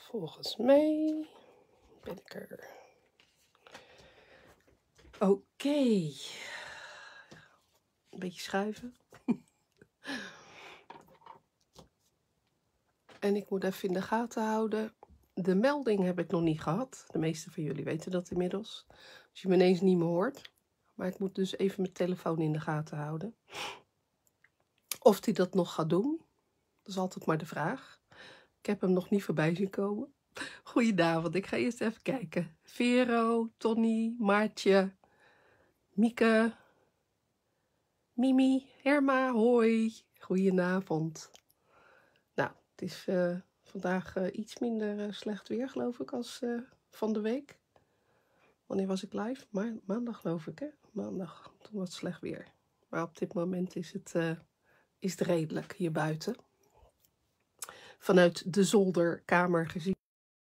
Volgens mij ben ik er. Oké. Een beetje schuiven. En ik moet even in de gaten houden. De melding heb ik nog niet gehad. De meeste van jullie weten dat inmiddels. Als je me ineens niet meer hoort. Maar ik moet dus even mijn telefoon in de gaten houden. Of hij dat nog gaat doen. Dat is altijd maar de vraag. Ik heb hem nog niet voorbij zien komen. Goedenavond, ik ga eerst even kijken. Vero, Tony, Maartje, Mieke, Mimi, Herma, hoi. Goedenavond. Nou, het is vandaag iets minder slecht weer, geloof ik, als van de week. Wanneer was ik live? Maandag, geloof ik, hè? Maandag, toen was het slecht weer. Maar op dit moment is het redelijk hier buiten. Vanuit de zolderkamer gezien.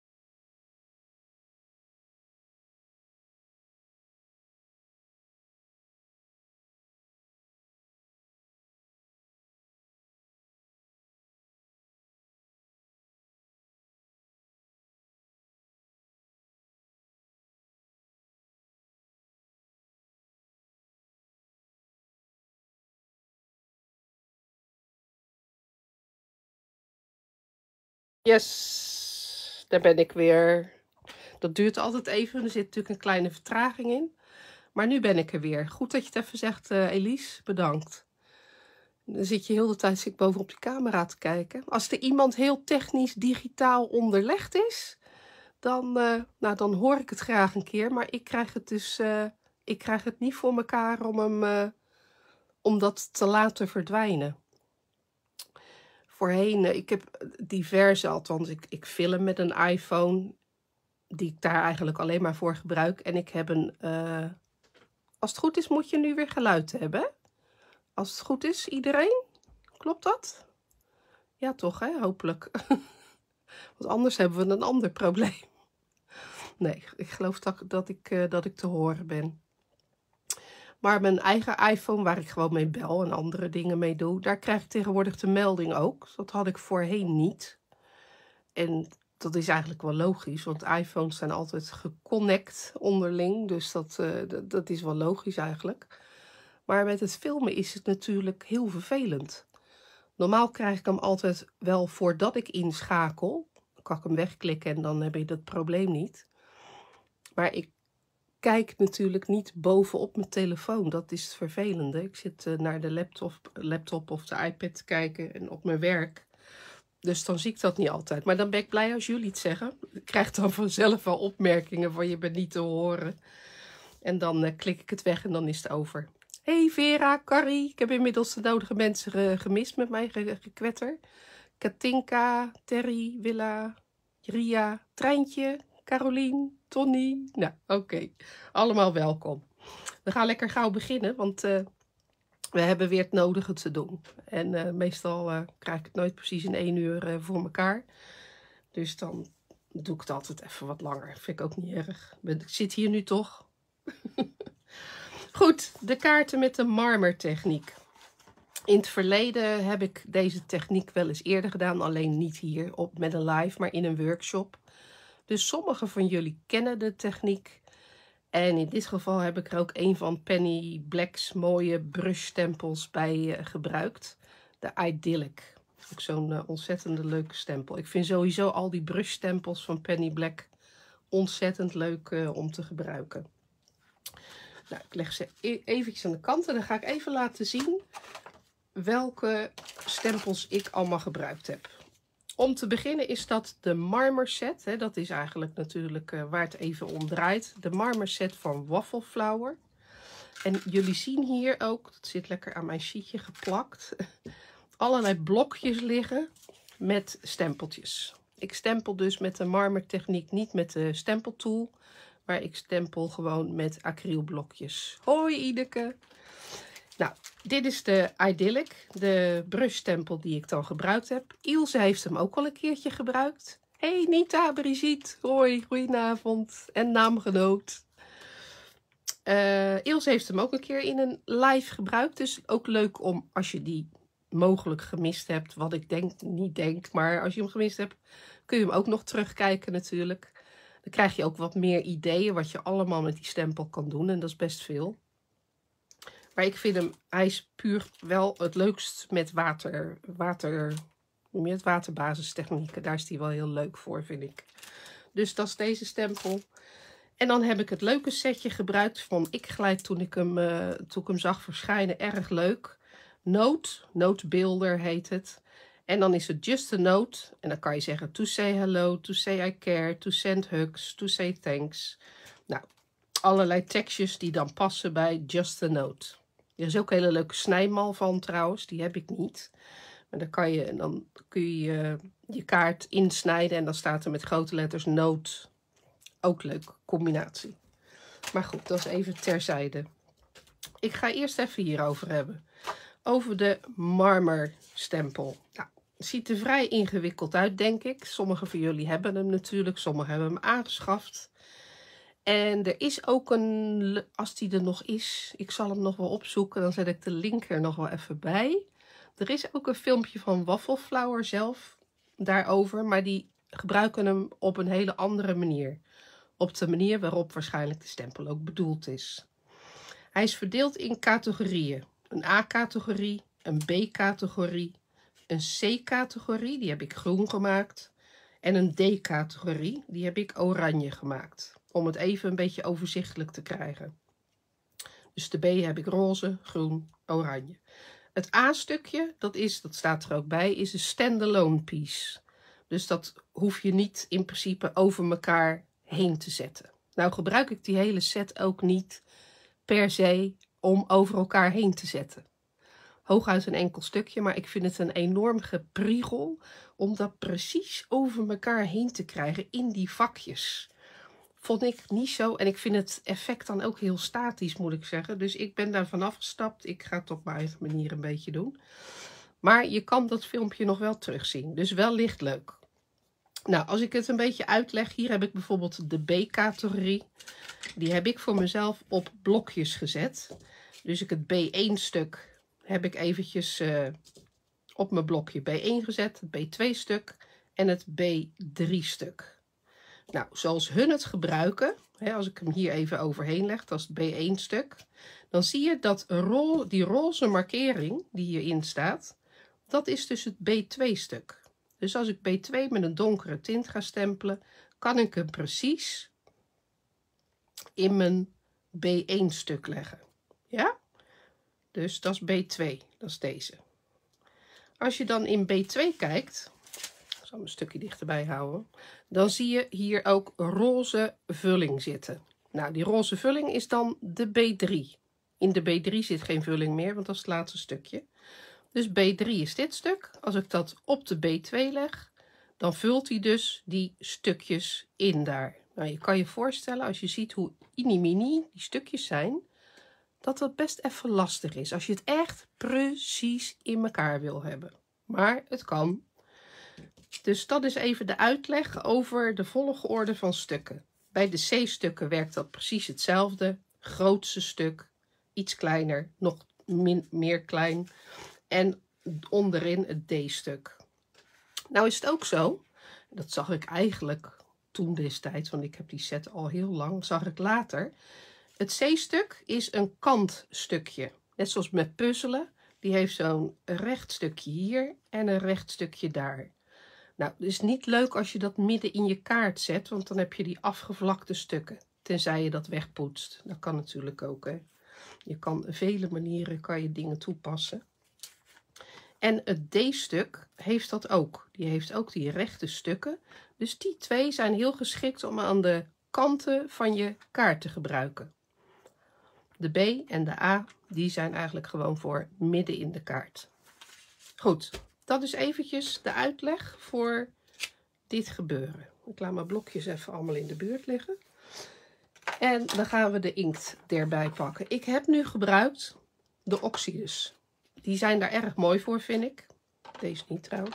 Yes, daar ben ik weer. Dat duurt altijd even, er zit natuurlijk een kleine vertraging in. Maar nu ben ik er weer. Goed dat je het even zegt, Elise, bedankt. Dan zit je heel de tijd bovenop die camera te kijken. Als er iemand heel technisch, digitaal onderlegd is, dan hoor ik het graag een keer. Maar ik krijg het dus ik krijg het niet voor elkaar om dat te laten verdwijnen. Voorheen, ik heb diverse, althans ik film met een iPhone, die ik daar eigenlijk alleen maar voor gebruik. En ik heb als het goed is moet je nu weer geluid hebben. Als het goed is, iedereen? Klopt dat? Ja toch, hè? Hopelijk. Want anders hebben we een ander probleem. Nee, ik geloof dat ik te horen ben. Maar mijn eigen iPhone, waar ik gewoon mee bel en andere dingen mee doe, daar krijg ik tegenwoordig de melding ook. Dat had ik voorheen niet. En dat is eigenlijk wel logisch, want iPhones zijn altijd geconnect onderling. Dus dat is wel logisch eigenlijk. Maar met het filmen is het natuurlijk heel vervelend. Normaal krijg ik hem altijd wel voordat ik inschakel. Dan kan ik hem wegklikken en dan heb je dat probleem niet. Maar ik kijk natuurlijk niet bovenop mijn telefoon. Dat is het vervelende. Ik zit naar de laptop of de iPad te kijken en op mijn werk. Dus dan zie ik dat niet altijd. Maar dan ben ik blij als jullie het zeggen. Ik krijg dan vanzelf wel opmerkingen van je bent niet te horen. En dan klik ik het weg en dan is het over. Hey Vera, Carrie. Ik heb inmiddels de nodige mensen gemist met mijn gekwetter. Katinka, Terry, Willa, Ria, Treintje, Carolien, Tony. Nou, oké. Allemaal welkom. We gaan lekker gauw beginnen, want we hebben weer het nodige te doen. En meestal krijg ik het nooit precies in 1 uur voor elkaar. Dus dan doe ik het altijd even wat langer. Vind ik ook niet erg. Ik zit hier nu toch. Goed, de kaarten met de marmertechniek. In het verleden heb ik deze techniek wel eens eerder gedaan. Alleen niet hier met een live, maar in een workshop. Dus sommigen van jullie kennen de techniek. En in dit geval heb ik er ook een van Penny Black's mooie brushstempels bij gebruikt. De Idyllic. Ook zo'n ontzettende leuke stempel. Ik vind sowieso al die brushstempels van Penny Black ontzettend leuk om te gebruiken. Nou, ik leg ze eventjes aan de kant en dan ga ik even laten zien welke stempels ik allemaal gebruikt heb. Om te beginnen is dat de Marmer set. Hè, dat is eigenlijk natuurlijk waar het even om draait. De Marmer set van Waffle Flower. En jullie zien hier ook, dat zit lekker aan mijn sheetje geplakt, allerlei blokjes liggen met stempeltjes. Ik stempel dus met de Marmer techniek, niet met de stempeltool, maar ik stempel gewoon met acrylblokjes. Hoi Ideke! Nou, dit is de Idyllic, de brushstempel die ik dan gebruikt heb. Ilse heeft hem ook al een keertje gebruikt. Hey Nita, Brigitte, hoi, goedenavond en naamgenoot. Ilse heeft hem ook een keer in een live gebruikt, dus ook leuk om als je die mogelijk gemist hebt, wat ik niet denk, maar als je hem gemist hebt, kun je hem ook nog terugkijken natuurlijk. Dan krijg je ook wat meer ideeën wat je allemaal met die stempel kan doen. En dat is best veel. Maar ik vind hem, hij is puur wel het leukst met waterbasistechnieken. Daar is hij wel heel leuk voor, vind ik. Dus dat is deze stempel. En dan heb ik het leuke setje gebruikt van Ikglide toen ik hem zag verschijnen. Erg leuk. Note Builder heet het. En dan is het just a note. En dan kan je zeggen to say hello, to say I care, to send hugs, to say thanks. Nou, allerlei tekstjes die dan passen bij just a note. Er is ook een hele leuke snijmal van trouwens. Die heb ik niet. Maar dan kun je je kaart insnijden en dan staat er met grote letters note. Ook leuke combinatie. Maar goed, dat is even terzijde. Ik ga eerst even hierover hebben. Over de marmerstempel. Nou, het ziet er vrij ingewikkeld uit, denk ik. Sommigen van jullie hebben hem natuurlijk. Sommigen hebben hem aangeschaft. En er is ook een, als die er nog is, ik zal hem nog wel opzoeken. Dan zet ik de link er nog wel even bij. Er is ook een filmpje van Waffelflower zelf daarover. Maar die gebruiken hem op een hele andere manier. Op de manier waarop waarschijnlijk de stempel ook bedoeld is. Hij is verdeeld in categorieën. Een A-categorie, een B-categorie, een C-categorie, die heb ik groen gemaakt. En een D-categorie, die heb ik oranje gemaakt. Om het even een beetje overzichtelijk te krijgen. Dus de B heb ik roze, groen, oranje. Het A-stukje, dat staat er ook bij, is een standalone piece. Dus dat hoef je niet in principe over elkaar heen te zetten. Nou gebruik ik die hele set ook niet per se om over elkaar heen te zetten. Hooguit een enkel stukje, maar ik vind het een enorm gepriegel om dat precies over elkaar heen te krijgen in die vakjes. Vond ik niet zo en ik vind het effect dan ook heel statisch, moet ik zeggen. Dus ik ben daar vanaf gestapt. Ik ga het op mijn eigen manier een beetje doen. Maar je kan dat filmpje nog wel terugzien, dus wellicht leuk. Nou, als ik het een beetje uitleg, hier heb ik bijvoorbeeld de B-categorie. Die heb ik voor mezelf op blokjes gezet. Dus ik het B1-stuk heb ik eventjes op mijn blokje B1 gezet. Het B2-stuk en het B3-stuk. Nou, zoals hun het gebruiken, hè, als ik hem hier even overheen leg, dat is het B1-stuk. Dan zie je dat die roze markering die hierin staat, dat is dus het B2-stuk. Dus als ik B2 met een donkere tint ga stempelen, kan ik hem precies in mijn B1-stuk leggen. Ja? Dus dat is B2, dat is deze. Als je dan in B2 kijkt, ik zal hem een stukje dichterbij houden, dan zie je hier ook roze vulling zitten. Nou, die roze vulling is dan de B3. In de B3 zit geen vulling meer, want dat is het laatste stukje. Dus B3 is dit stuk. Als ik dat op de B2 leg, dan vult hij dus die stukjes in daar. Nou, je kan je voorstellen, als je ziet hoe mini die stukjes zijn, dat dat best even lastig is. Als je het echt precies in elkaar wil hebben. Maar het kan. Dus dat is even de uitleg over de volgorde van stukken. Bij de C-stukken werkt dat precies hetzelfde. Grootste stuk, iets kleiner, nog meer klein. En onderin het D-stuk. Nou is het ook zo, dat zag ik eigenlijk toen destijds, want ik heb die set al heel lang, zag ik later. Het C-stuk is een kantstukje. Net zoals met puzzelen. Die heeft zo'n recht stukje hier en een recht stukje daar. Nou, het is niet leuk als je dat midden in je kaart zet, want dan heb je die afgevlakte stukken. Tenzij je dat wegpoetst. Dat kan natuurlijk ook. Hè. Je kan vele manieren kan je dingen toepassen. En het D-stuk heeft dat ook. Die heeft ook die rechte stukken. Dus die twee zijn heel geschikt om aan de kanten van je kaart te gebruiken. De B en de A, die zijn eigenlijk gewoon voor midden in de kaart. Goed, dat is eventjes de uitleg voor dit gebeuren. Ik laat mijn blokjes even allemaal in de buurt liggen. En dan gaan we de inkt erbij pakken. Ik heb nu gebruikt de Oxidus. Die zijn daar erg mooi voor, vind ik. Deze niet trouwens.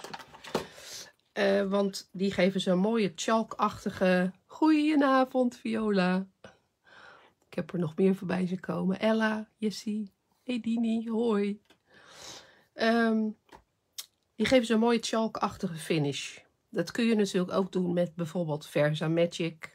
Want die geven zo'n mooie chalkachtige... Goedenavond, Viola. Ik heb er nog meer voorbij zien komen. Ella, Jessie, Edini, hoi. Die geven zo'n mooie chalkachtige finish. Dat kun je natuurlijk ook doen met bijvoorbeeld Versa Magic.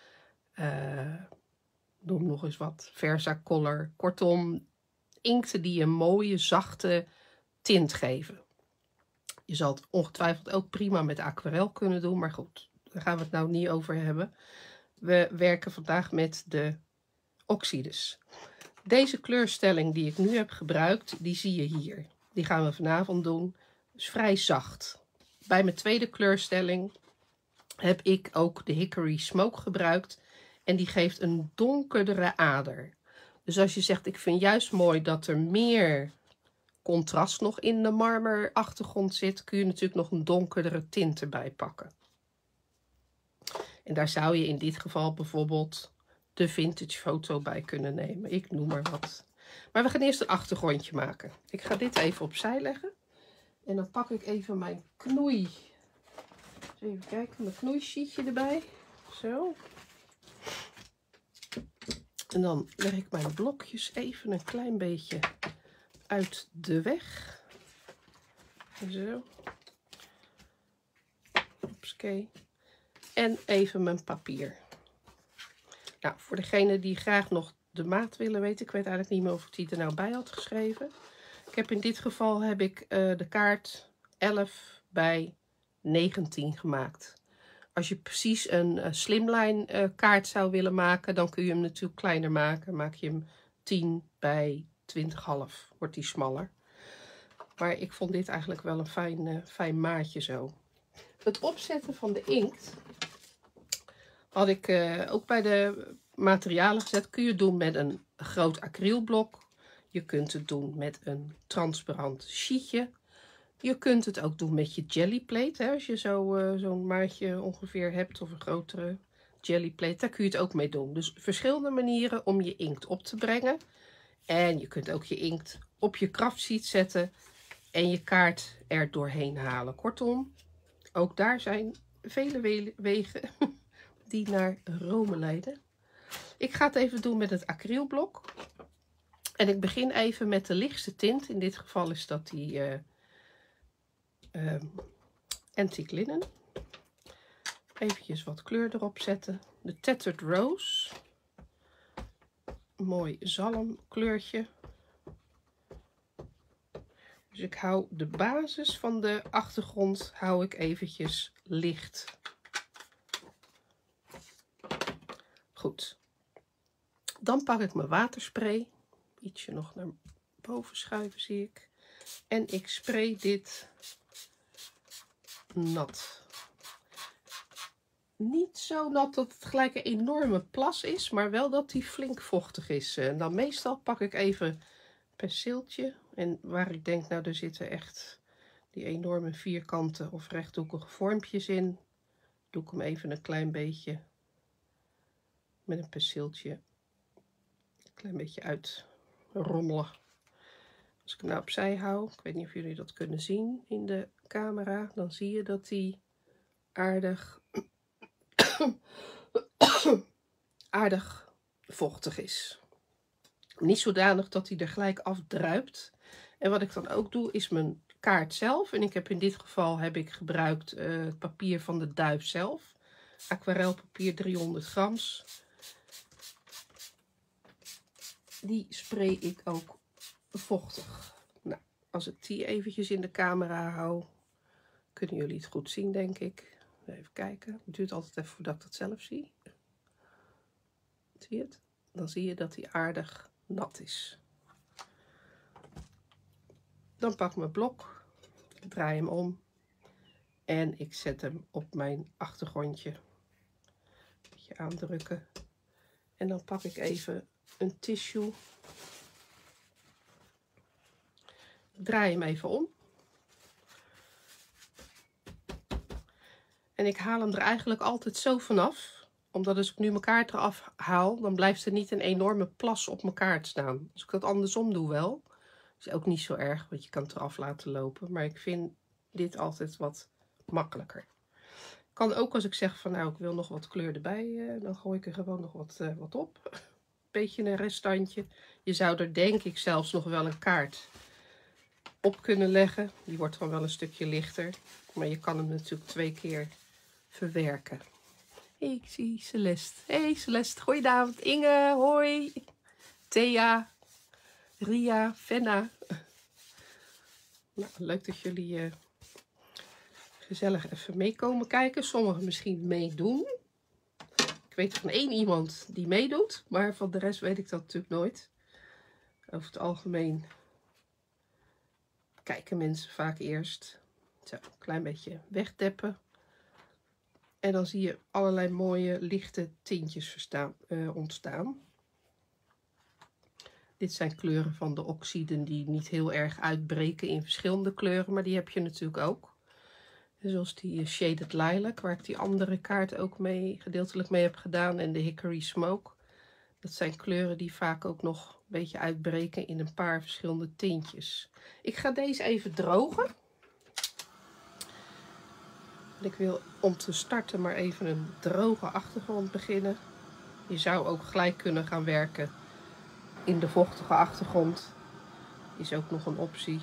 Noem nog eens wat. Versa Color. Kortom, inkten die een mooie, zachte tint geven. Je zal het ongetwijfeld ook prima met aquarel kunnen doen. Maar goed, daar gaan we het nou niet over hebben. We werken vandaag met de oxides. Deze kleurstelling die ik nu heb gebruikt, die zie je hier. Die gaan we vanavond doen. Dus vrij zacht. Bij mijn tweede kleurstelling heb ik ook de Hickory Smoke gebruikt. En die geeft een donkerdere ader. Dus als je zegt, ik vind juist mooi dat er meer contrast nog in de marmerachtergrond zit, kun je natuurlijk nog een donkerdere tint erbij pakken. En daar zou je in dit geval bijvoorbeeld de vintage foto bij kunnen nemen. Ik noem maar wat. Maar we gaan eerst een achtergrondje maken. Ik ga dit even opzij leggen. En dan pak ik even mijn knoei. Even kijken, mijn knoeisheetje erbij. Zo. En dan leg ik mijn blokjes even een klein beetje uit de weg. Zo. Hopsakee. En even mijn papier. Nou, voor degene die graag nog de maat willen weten. Ik weet eigenlijk niet meer of ik die er nou bij had geschreven. Ik heb in dit geval de kaart 11 bij 19 gemaakt. Als je precies een slimline kaart zou willen maken, dan kun je hem natuurlijk kleiner maken. Maak je hem 10 bij 20,5. Wordt die smaller. Maar ik vond dit eigenlijk wel een fijn maatje zo. Het opzetten van de inkt had ik ook bij de materialen gezet. Kun je doen met een groot acrylblok. Je kunt het doen met een transparant sheetje. Je kunt het ook doen met je jellyplate. Hè? Als je zo'n maatje ongeveer hebt of een grotere jellyplate. Daar kun je het ook mee doen. Dus verschillende manieren om je inkt op te brengen. En je kunt ook je inkt op je kraftsheet zetten. En je kaart er doorheen halen. Kortom, ook daar zijn vele wegen die naar Rome leiden. Ik ga het even doen met het acrylblok. En ik begin even met de lichtste tint. In dit geval is dat die Antique Linen. Eventjes wat kleur erop zetten. De Tattered Rose. Een mooi zalmkleurtje. Dus ik hou de basis van de achtergrond hou ik eventjes licht. Goed. Dan pak ik mijn waterspray. Ietsje nog naar boven schuiven zie ik. En ik spray dit nat. Niet zo nat dat het gelijk een enorme plas is, maar wel dat die flink vochtig is. En dan meestal pak ik even perceeltje. En waar ik denk, nou er zitten echt die enorme vierkante of rechthoekige vormpjes in. Doe ik hem even een klein beetje met een perceeltje. Een klein beetje uitrommelen. Als ik hem nou opzij hou, ik weet niet of jullie dat kunnen zien in de camera, dan zie je dat die aardig vochtig is. Niet zodanig dat hij er gelijk afdruipt. En wat ik dan ook doe is mijn kaart zelf. En ik heb in dit geval gebruikt het papier van de duif zelf. Aquarelpapier 300 grams. Die spray ik ook vochtig. Nou, als ik die eventjes in de camera hou, kunnen jullie het goed zien, denk ik. Even kijken. Het duurt altijd even voordat ik dat zelf zie. Zie je het? Dan zie je dat hij aardig nat is. Dan pak ik mijn blok, ik draai hem om en ik zet hem op mijn achtergrondje. Een beetje aandrukken. En dan pak ik even een tissue. Ik draai hem even om. En ik haal hem er eigenlijk altijd zo vanaf. Omdat als ik nu mijn kaart eraf haal, dan blijft er niet een enorme plas op mijn kaart staan. Als ik dat andersom doe wel. Is ook niet zo erg, want je kan het eraf laten lopen. Maar ik vind dit altijd wat makkelijker. Kan ook als ik zeg van nou ik wil nog wat kleur erbij. Dan gooi ik er gewoon nog wat op. Beetje een reststandje. Je zou er denk ik zelfs nog wel een kaart op kunnen leggen. Die wordt dan wel een stukje lichter. Maar je kan hem natuurlijk 2 keer verwerken. Hey, ik zie Celeste. Hey Celeste, goedenavond. Inge, hoi. Thea, Ria, Fenna. Nou, leuk dat jullie gezellig even meekomen kijken. Sommigen misschien meedoen. Ik weet van 1 iemand die meedoet, maar van de rest weet ik dat natuurlijk nooit. Over het algemeen kijken mensen vaak eerst. Zo, een klein beetje wegdeppen. En dan zie je allerlei mooie lichte tintjes ontstaan. Dit zijn kleuren van de oxiden die niet heel erg uitbreken in verschillende kleuren, maar die heb je natuurlijk ook. Zoals die Shaded Lilac, waar ik die andere kaart ook gedeeltelijk mee heb gedaan. En de Hickory Smoke. Dat zijn kleuren die vaak ook nog een beetje uitbreken in een paar verschillende tintjes. Ik ga deze even drogen. Ik wil om te starten maar even een droge achtergrond beginnen. Je zou ook gelijk kunnen gaan werken in de vochtige achtergrond. Is ook nog een optie.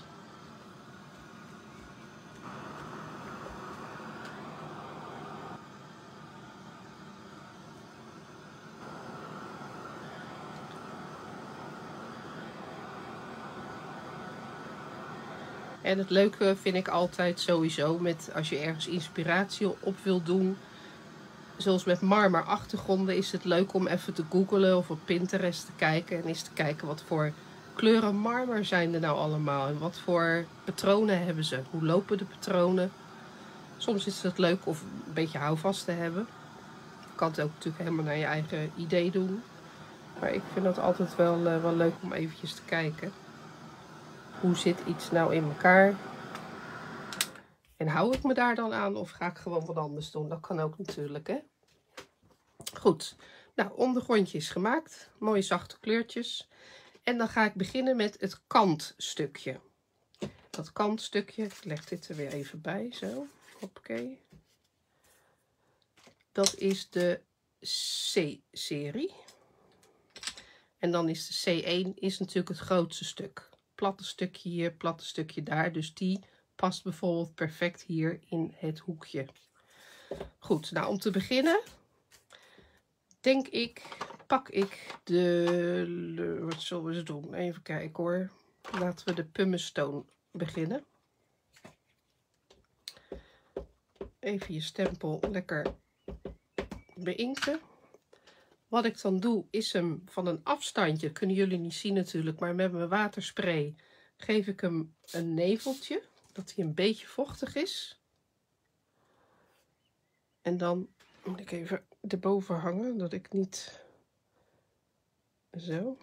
En het leuke vind ik altijd sowieso met als je ergens inspiratie op wil doen. Zoals met marmerachtergronden is het leuk om even te googlen of op Pinterest te kijken. En eens te kijken wat voor kleuren marmer zijn er nou allemaal. En wat voor patronen hebben ze. Hoe lopen de patronen. Soms is het leuk of een beetje houvast te hebben. Je kan het ook natuurlijk helemaal naar je eigen idee doen. Maar ik vind dat altijd wel leuk om eventjes te kijken. Hoe zit iets nou in elkaar? En hou ik me daar dan aan of ga ik gewoon wat anders doen? Dat kan ook natuurlijk, hè? Goed. Nou, ondergrondje is gemaakt. Mooie zachte kleurtjes. En dan ga ik beginnen met het kantstukje. Dat kantstukje, ik leg dit er weer even bij, zo. Hoppakee. Dat is de C-serie. En dan is de C1 is natuurlijk het grootste stuk. Platte stukje hier, platte stukje daar. Dus die past bijvoorbeeld perfect hier in het hoekje. Goed, nou om te beginnen pak ik wat zullen we eens doen? Even kijken hoor. Laten we de pumice stone beginnen. Even je stempel lekker beinken. Wat ik dan doe is hem van een afstandje, kunnen jullie niet zien natuurlijk, maar met mijn waterspray geef ik hem een neveltje, dat hij een beetje vochtig is. En dan moet ik even erboven hangen, dat ik niet zo.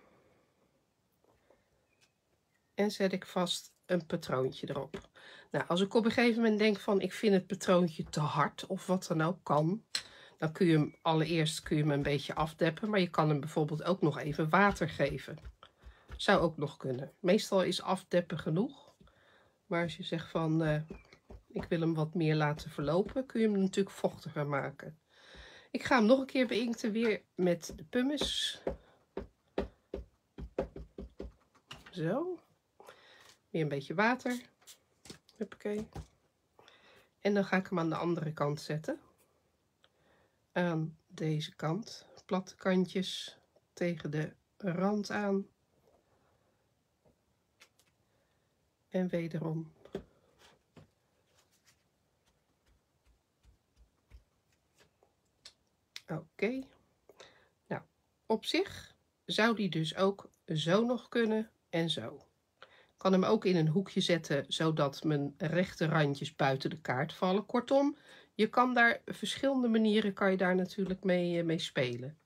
En zet ik vast een patroontje erop. Nou, als ik op een gegeven moment denk van ik vind het patroontje te hard of wat dan ook kan, dan kun je hem allereerst een beetje afdeppen, maar je kan hem bijvoorbeeld ook nog even water geven. Zou ook nog kunnen. Meestal is afdeppen genoeg. Maar als je zegt van ik wil hem wat meer laten verlopen, kun je hem natuurlijk vochtiger maken. Ik ga hem nog een keer beinkten weer met de pumice. Zo. Weer een beetje water. Huppakee. En dan ga ik hem aan de andere kant zetten. Aan deze kant. Platte kantjes tegen de rand aan. En wederom. Oké. Nou, op zich zou die dus ook zo nog kunnen en zo. Ik kan hem ook in een hoekje zetten, zodat mijn rechte randjes buiten de kaart vallen. Kortom, je kan daar verschillende manieren kan je daar natuurlijk mee spelen.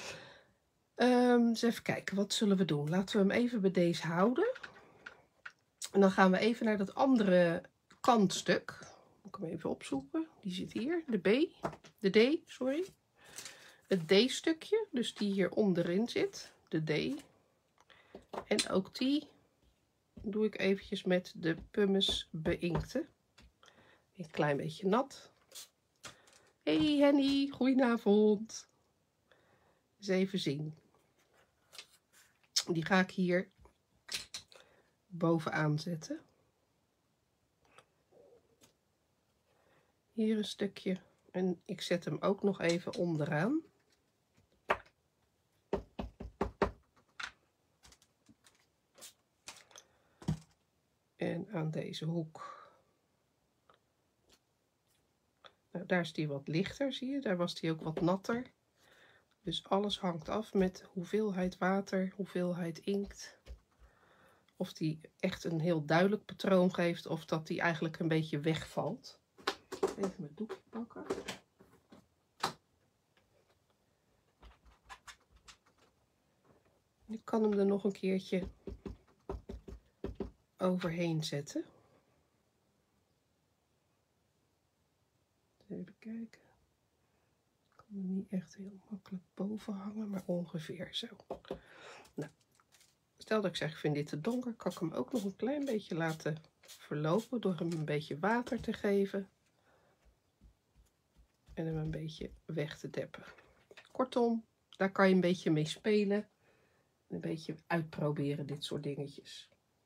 Dus even kijken, wat zullen we doen? Laten we hem even bij deze houden. En dan gaan we even naar dat andere kantstuk. Moet ik hem even opzoeken. Die zit hier, de D, sorry. Het D-stukje, dus die hier onderin zit, de D. En ook die doe ik eventjes met de pumice beinkten. Een klein beetje nat. Hey Henny, goedenavond. Eens even zien. Die ga ik hier bovenaan zetten. Hier een stukje. En ik zet hem ook nog even onderaan. En aan deze hoek. Nou, daar is die wat lichter, zie je. Daar was die ook wat natter. Dus alles hangt af met hoeveelheid water, hoeveelheid inkt. Of die echt een heel duidelijk patroon geeft of dat die eigenlijk een beetje wegvalt. Even mijn doekje pakken. Ik kan hem er nog een keertje overheen zetten. Even kijken. Ik kan hem niet echt heel makkelijk boven hangen, maar ongeveer zo. Nou, stel dat ik zeg, ik vind dit te donker, kan ik hem ook nog een klein beetje laten verlopen door hem een beetje water te geven. En hem een beetje weg te deppen. Kortom, daar kan je een beetje mee spelen. Een beetje uitproberen, dit soort dingetjes.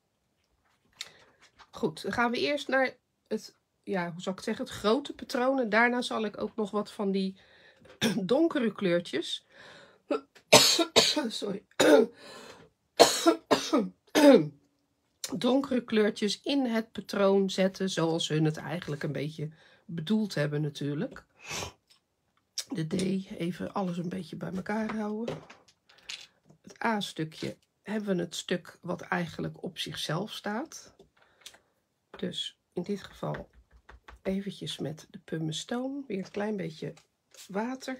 Goed, dan gaan we eerst naar het, ja, hoe zou ik zeggen, het grote patroon. En daarna zal ik ook nog wat van die donkere kleurtjes. Sorry. Donkere kleurtjes in het patroon zetten, zoals hun het eigenlijk een beetje bedoeld hebben natuurlijk. De D, even alles een beetje bij elkaar houden. Het A-stukje hebben we het stuk wat eigenlijk op zichzelf staat. Dus in dit geval eventjes met de pumice stone, weer een klein beetje water.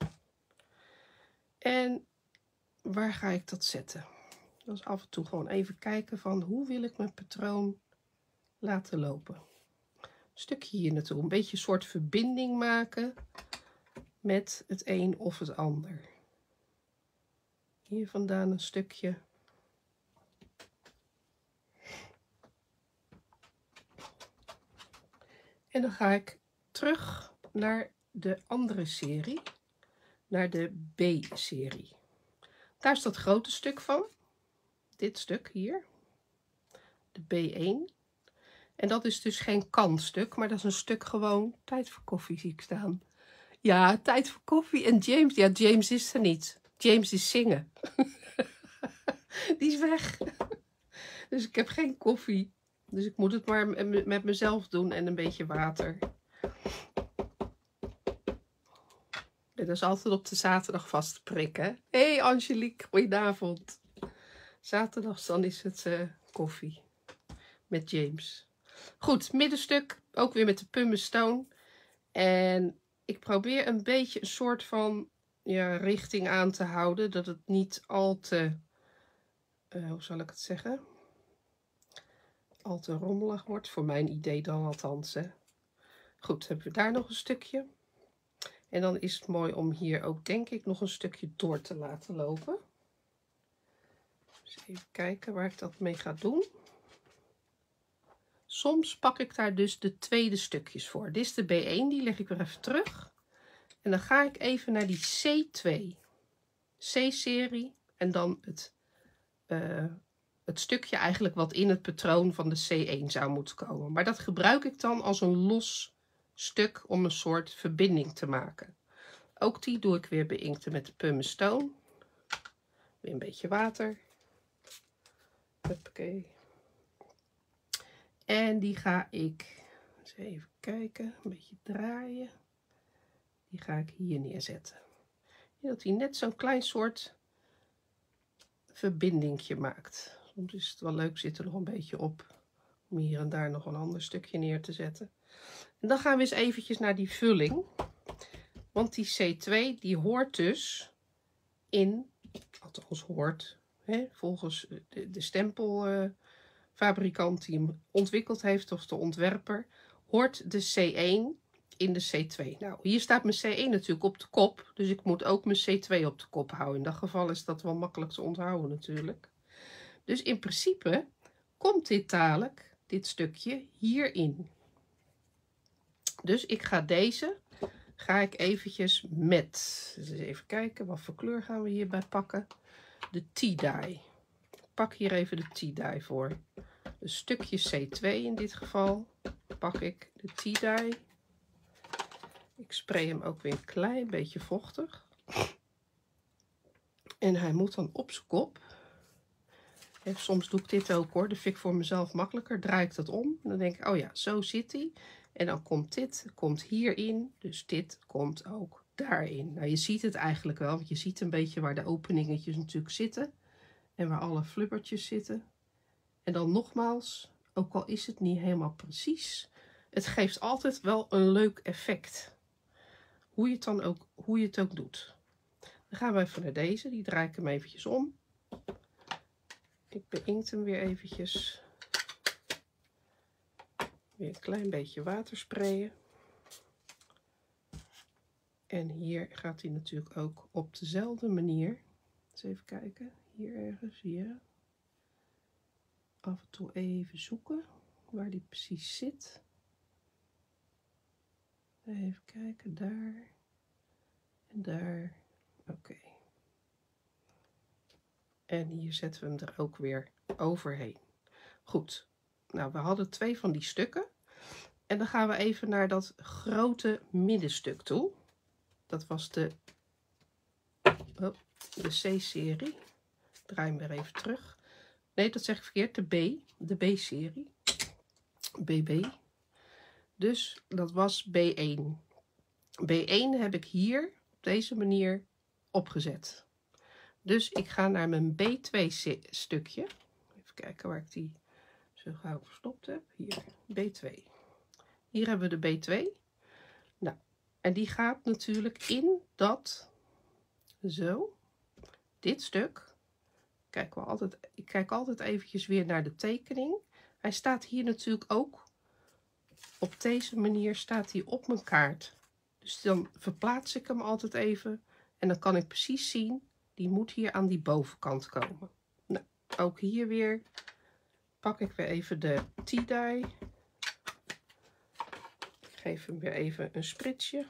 En waar ga ik dat zetten? Dat is af en toe gewoon even kijken van hoe wil ik mijn patroon laten lopen. Een stukje hier naartoe, een beetje een soort verbinding maken met het een of het ander. Hier vandaan een stukje. En dan ga ik terug naar de andere serie, naar de B-serie. Daar is dat grote stuk van, dit stuk hier, de B1. En dat is dus geen kanstuk, maar dat is een stuk gewoon tijd voor koffie zie ik staan. Ja, tijd voor koffie en James, ja James is er niet. James is zingen. Die is weg. Dus ik heb geen koffie. Dus ik moet het maar met mezelf doen en een beetje water. En dat is altijd op de zaterdag vast te prikken. Hey Angelique, goedenavond. Zaterdags dan is het koffie met James. Goed, middenstuk ook weer met de pumice stone. En ik probeer een beetje een soort van richting aan te houden. Dat het niet al te, hoe zal ik het zeggen? Al te rommelig wordt. Voor mijn idee dan althans. Hè. Goed, hebben we daar nog een stukje. En dan is het mooi om hier ook denk ik nog een stukje door te laten lopen. Dus even kijken waar ik dat mee ga doen. Soms pak ik daar dus de tweede stukjes voor. Dit is de B1, die leg ik weer even terug. En dan ga ik even naar die C2. C-serie en dan het stukje eigenlijk wat in het patroon van de C1 zou moeten komen. Maar dat gebruik ik dan als een los stuk om een soort verbinding te maken. Ook die doe ik weer beinkten met de pumice stone. Weer een beetje water. Huppakee. En die ga ik, eens even kijken, een beetje draaien. Die ga ik hier neerzetten. Dat hij net zo'n klein soort verbindingje maakt. Soms is het wel leuk, zit er nog een beetje op. Om hier en daar nog een ander stukje neer te zetten. En dan gaan we eens eventjes naar die vulling. Want die C2 die hoort dus in, althans hoort, hè, volgens de stempelfabrikant die hem ontwikkeld heeft of de ontwerper, hoort de C1 in de C2. Nou, hier staat mijn C1 natuurlijk op de kop, dus ik moet ook mijn C2 op de kop houden. In dat geval is dat wel makkelijk te onthouden natuurlijk. Dus in principe komt dit dadelijk, dit stukje, hierin. Dus ik ga deze, ga ik eventjes met, dus even kijken, wat voor kleur gaan we hierbij pakken. De Tea Dye. Ik pak hier even de Tea Dye voor. Een stukje C2 in dit geval. Pak ik de tie-dye. Ik spray hem ook weer een klein beetje vochtig. En hij moet dan op zijn kop. En soms doe ik dit ook hoor. Dat vind ik voor mezelf makkelijker. Draai ik dat om. En dan denk ik, oh ja, zo zit hij. En dan komt dit komt hierin. Dus dit komt ook daarin. Nou, je ziet het eigenlijk wel. Want je ziet een beetje waar de openingetjes natuurlijk zitten. En waar alle flubbertjes zitten. En dan nogmaals, ook al is het niet helemaal precies. Het geeft altijd wel een leuk effect. Hoe je het ook doet. Dan gaan we even naar deze. Die draai ik hem eventjes om. Ik beïnkt hem weer eventjes. Weer een klein beetje water sprayen. En hier gaat hij natuurlijk ook op dezelfde manier. Eens even kijken. Hier ergens, ja. Af en toe even zoeken waar die precies zit. Even kijken, daar. En daar. Oké. En hier zetten we hem er ook weer overheen. Goed. Nou, we hadden 2 van die stukken. En dan gaan we even naar dat grote middenstuk toe. Dat was de C-serie. Draai hem weer even terug. Nee, dat zeg ik verkeerd. De B-serie. BB. Dus dat was B1. B1 heb ik hier op deze manier opgezet. Dus ik ga naar mijn B2 stukje. Even kijken waar ik die zo gauw verstopt heb. Hier, B2. Hier hebben we de B2. Nou, en die gaat natuurlijk in dat, zo, dit stuk. Ik kijk altijd eventjes weer naar de tekening. Hij staat hier natuurlijk ook, op deze manier staat hij op mijn kaart. Dus dan verplaats ik hem altijd even. En dan kan ik precies zien, die moet hier aan die bovenkant komen. Nou, ook hier weer pak ik weer even de tie-dye. Ik geef hem weer even een spritsje.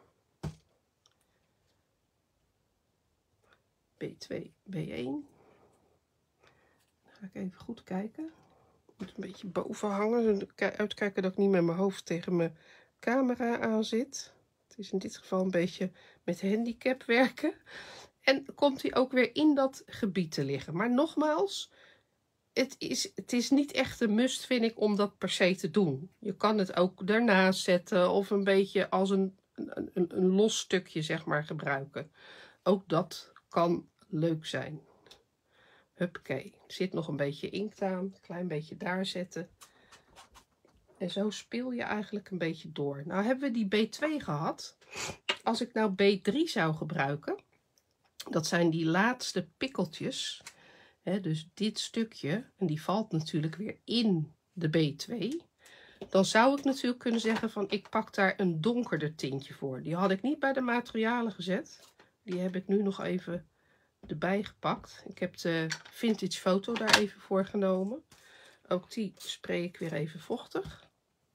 B2, B1. Dan ga ik even goed kijken. Ik moet een beetje boven hangen. Uitkijken dat ik niet met mijn hoofd tegen mijn camera aan zit. Het is in dit geval een beetje met handicap werken. En komt hij ook weer in dat gebied te liggen. Maar nogmaals, het is niet echt een must, vind ik, om dat per se te doen. Je kan het ook daarnaast zetten of een beetje als een los stukje, zeg maar, gebruiken. Ook dat kan leuk zijn. Huppakee. Er zit nog een beetje inkt aan. Een klein beetje daar zetten. En zo speel je eigenlijk een beetje door. Nou hebben we die B2 gehad. Als ik nou B3 zou gebruiken. Dat zijn die laatste pikkeltjes. Dus dit stukje. En die valt natuurlijk weer in de B2. Dan zou ik natuurlijk kunnen zeggen van ik pak daar een donkerder tintje voor. Die had ik niet bij de materialen gezet. Die heb ik nu nog even erbij gepakt. Ik heb de vintage foto daar even voor genomen. Ook die spray ik weer even vochtig.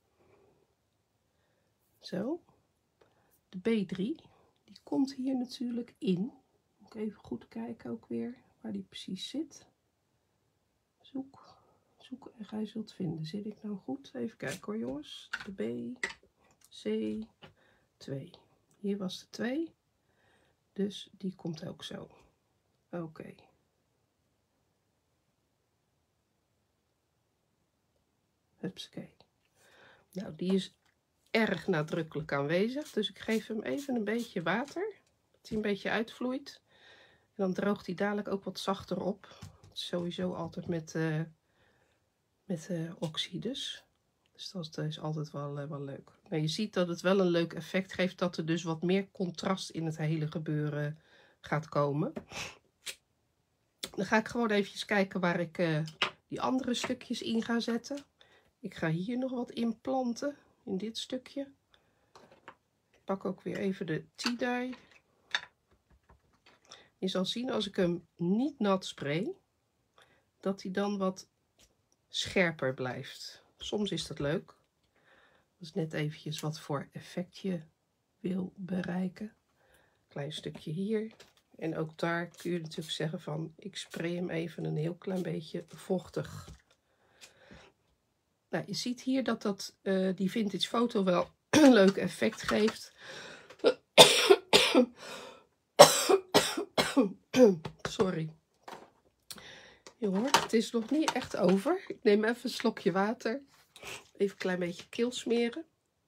Zo. De B3, die komt hier natuurlijk in. Moet ik even goed kijken ook weer waar die precies zit. Zoek en gij zult vinden. Zit ik nou goed? Even kijken hoor jongens. De B, C, 2. Hier was de 2. Dus die komt ook zo. Oké. Hupsakee. Nou, die is erg nadrukkelijk aanwezig. Dus ik geef hem even een beetje water. Dat hij een beetje uitvloeit. En dan droogt hij dadelijk ook wat zachter op. Sowieso altijd met oxides. Dus dat is altijd wel leuk. Maar je ziet dat het wel een leuk effect geeft. Dat er dus wat meer contrast in het hele gebeuren gaat komen. Dan ga ik gewoon eventjes kijken waar ik die andere stukjes in ga zetten. Ik ga hier nog wat inplanten. In dit stukje. Ik pak ook weer even de tie-dye. Je zal zien als ik hem niet nat spray. Dat hij dan wat scherper blijft. Soms is dat leuk. Dat is net eventjes wat voor effect je wil bereiken. Klein stukje hier. En ook daar kun je natuurlijk zeggen van ik spray hem even een heel klein beetje vochtig. Nou, je ziet hier dat die vintage foto wel een leuk effect geeft. Sorry. Je hoort, het is nog niet echt over. Ik neem even een slokje water. Even een klein beetje keel smeren.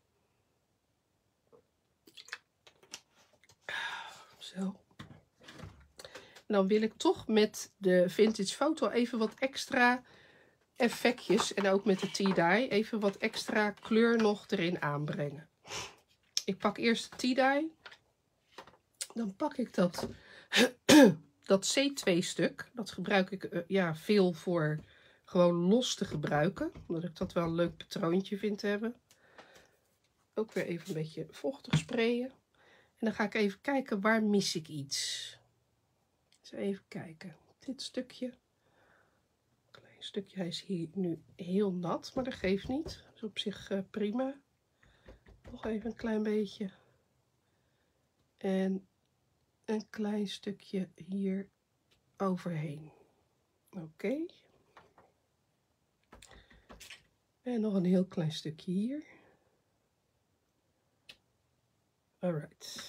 Zo. En dan wil ik toch met de vintage foto even wat extra effectjes. En ook met de tea dye even wat extra kleur nog erin aanbrengen. Ik pak eerst de tea dye. Dan pak ik dat C2 stuk. Dat gebruik ik ja, veel voor gewoon los te gebruiken. Omdat ik dat wel een leuk patroontje vind te hebben. Ook weer even een beetje vochtig sprayen. En dan ga ik even kijken waar mis ik iets. Dus even kijken. Dit stukje. Klein stukje. Hij is hier nu heel nat. Maar dat geeft niet. Dat is op zich prima. Nog even een klein beetje. En een klein stukje hier overheen. Oké. En nog een heel klein stukje hier. Alright.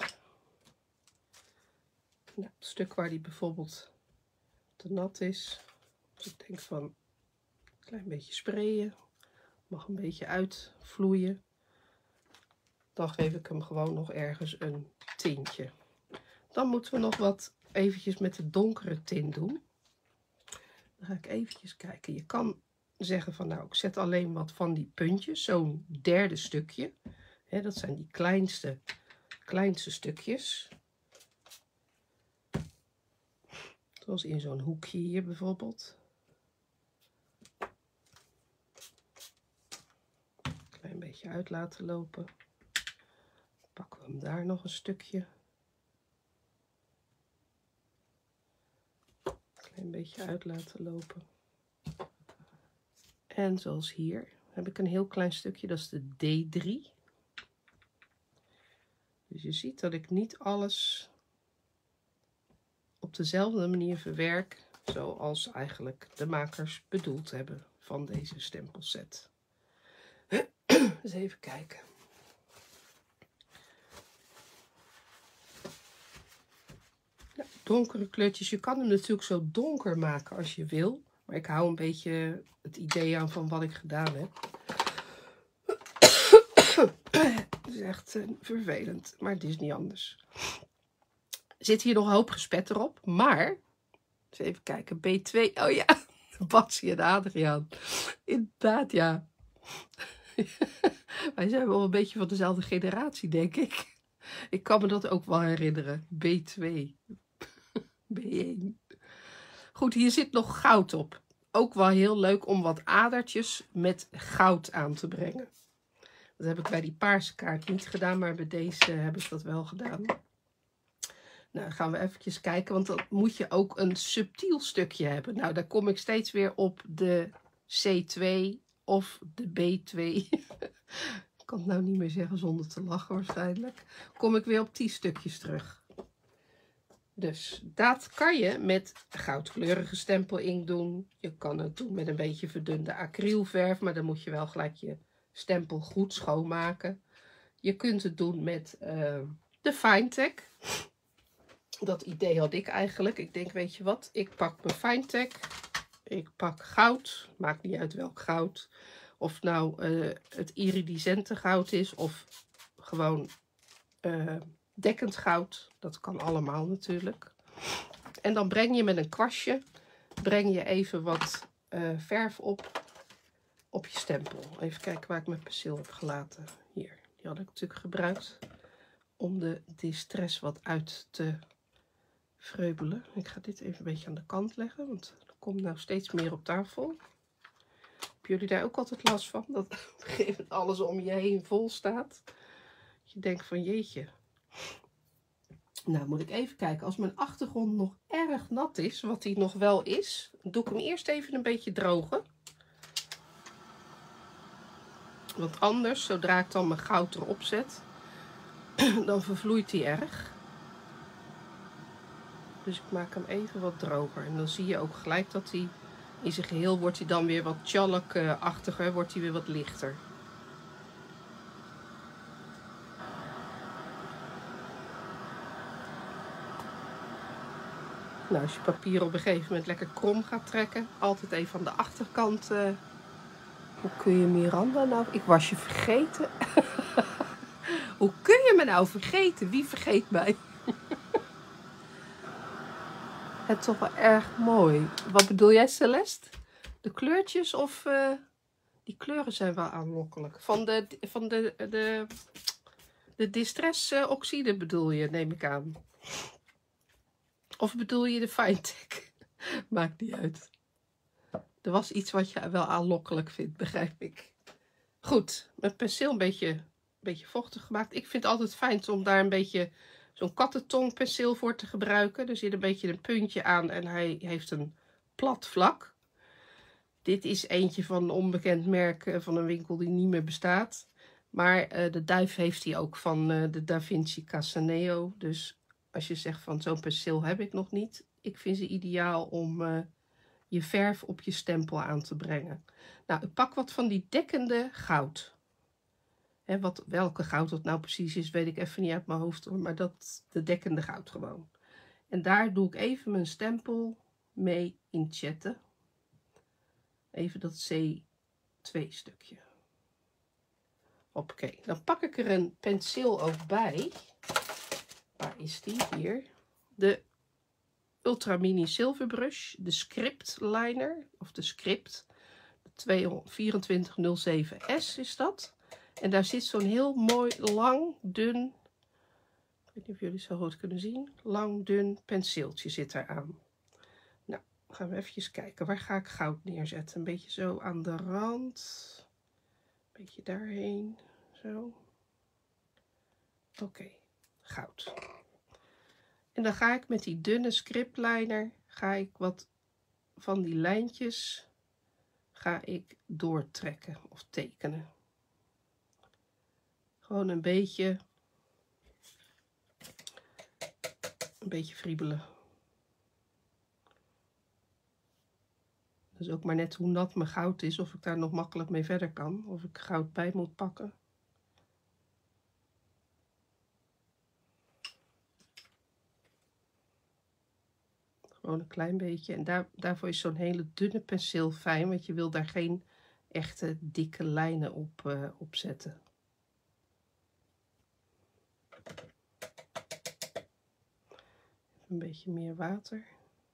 Nou, het stuk waar die bijvoorbeeld te nat is. Dus ik denk van een klein beetje sprayen. Mag een beetje uitvloeien. Dan geef ik hem gewoon nog ergens een tintje. Dan moeten we nog wat eventjes met de donkere tint doen. Dan ga ik eventjes kijken. Je kan zeggen van nou, ik zet alleen wat van die puntjes. Zo'n derde stukje. Hè, dat zijn die kleinste stukjes. Zoals in zo'n hoekje hier bijvoorbeeld. Klein beetje uit laten lopen. Pakken we hem daar nog een stukje. Klein beetje uit laten lopen. En zoals hier heb ik een heel klein stukje, dat is de D3. Dus je ziet dat ik niet alles op dezelfde manier verwerk zoals eigenlijk de makers bedoeld hebben van deze stempelset. Dus even kijken. Nou, donkere kleurtjes, je kan hem natuurlijk zo donker maken als je wil. Maar ik hou een beetje het idee aan van wat ik gedaan heb. Het is echt vervelend, maar het is niet anders. Er zit hier nog een hoop gespet erop, maar... eens even kijken, B2. Oh ja, Batsy en Adriaan. Inderdaad, ja. Wij zijn wel een beetje van dezelfde generatie, denk ik. Ik kan me dat ook wel herinneren. B2. B1. Goed, hier zit nog goud op. Ook wel heel leuk om wat adertjes met goud aan te brengen. Dat heb ik bij die paarse kaart niet gedaan, maar bij deze heb ik dat wel gedaan. Nou, dan gaan we eventjes kijken, want dan moet je ook een subtiel stukje hebben. Nou, daar kom ik steeds weer op de C2 of de B2. Ik kan het nou niet meer zeggen zonder te lachen waarschijnlijk. Kom ik weer op die stukjes terug. Dus dat kan je met goudkleurige stempelinkt doen. Je kan het doen met een beetje verdunde acrylverf, maar dan moet je wel gelijk je stempel goed schoonmaken. Je kunt het doen met de Finetech. Dat idee had ik eigenlijk. Ik denk, weet je wat, ik pak mijn Finetech. Ik pak goud. Maakt niet uit welk goud. Of nou het iridescente goud is of gewoon dekkend goud. Dat kan allemaal natuurlijk. En dan breng je met een kwastje, breng je even wat verf op je stempel. Even kijken waar ik mijn penseel heb gelaten. Hier, die had ik natuurlijk gebruikt om de distress wat uit te vreubelen. Ik ga dit even een beetje aan de kant leggen, want er komt nou steeds meer op tafel. Hebben jullie daar ook altijd last van? Dat op een gegeven moment alles om je heen vol staat. Dat je denkt van jeetje. Nou, moet ik even kijken. Als mijn achtergrond nog erg nat is, wat die nog wel is, doe ik hem eerst even een beetje drogen. Want anders, zodra ik dan mijn goud erop zet, dan vervloeit hij erg. Dus ik maak hem even wat droger. En dan zie je ook gelijk dat hij In zijn geheel wordt hij dan weer wat chalk-achtiger, wordt hij weer wat lichter. Nou, als je papier op een gegeven moment lekker krom gaat trekken, altijd even aan de achterkant. Hoe kun je Miranda nou... Ik was je vergeten. Hoe kun je me nou vergeten? Wie vergeet mij? Het is toch wel erg mooi. Wat bedoel jij, Celeste? De kleurtjes of... Die kleuren zijn wel aanlokkelijk. Van de Distress Oxide bedoel je, neem ik aan. Of bedoel je de Finetech? Maakt niet uit. Er was iets wat je wel aanlokkelijk vindt, begrijp ik. Goed, met penseel een beetje vochtig gemaakt. Ik vind het altijd fijn om daar een beetje zo'n kattentongpenseel voor te gebruiken. Er zit een beetje een puntje aan en hij heeft een plat vlak. Dit is eentje van een onbekend merk van een winkel die niet meer bestaat. Maar de duif heeft hij ook van de Da Vinci Casaneo. Dus als je zegt van zo'n penseel heb ik nog niet. Ik vind ze ideaal om je verf op je stempel aan te brengen. Nou, ik pak wat van die dekkende goud. Hè, welke goud dat nou precies is, weet ik even niet uit mijn hoofd hoor. Maar de dekkende goud gewoon. En daar doe ik even mijn stempel mee inchatten. Even dat C2 stukje. Oké, dan pak ik er een penseel ook bij. Waar is die? Hier. De Ultra Mini Silver Brush. De Script Liner. Of de Script. De 2407S is dat. En daar zit zo'n heel mooi lang, dun... Ik weet niet of jullie zo goed kunnen zien. Lang, dun penseeltje zit eraan. Nou, gaan we even kijken. Waar ga ik goud neerzetten? Een beetje zo aan de rand. Een beetje daarheen. Zo. Oké, goud. En dan ga ik met die dunne scriptliner, ga ik wat van die lijntjes, ga ik doortrekken of tekenen. Gewoon een beetje friebelen. Dus ook maar net hoe nat mijn goud is, of ik daar nog makkelijk mee verder kan. Of ik goud bij moet pakken. Gewoon een klein beetje. En daarvoor is zo'n hele dunne penseel fijn, want je wil daar geen echte dikke lijnen op zetten. Een beetje meer water.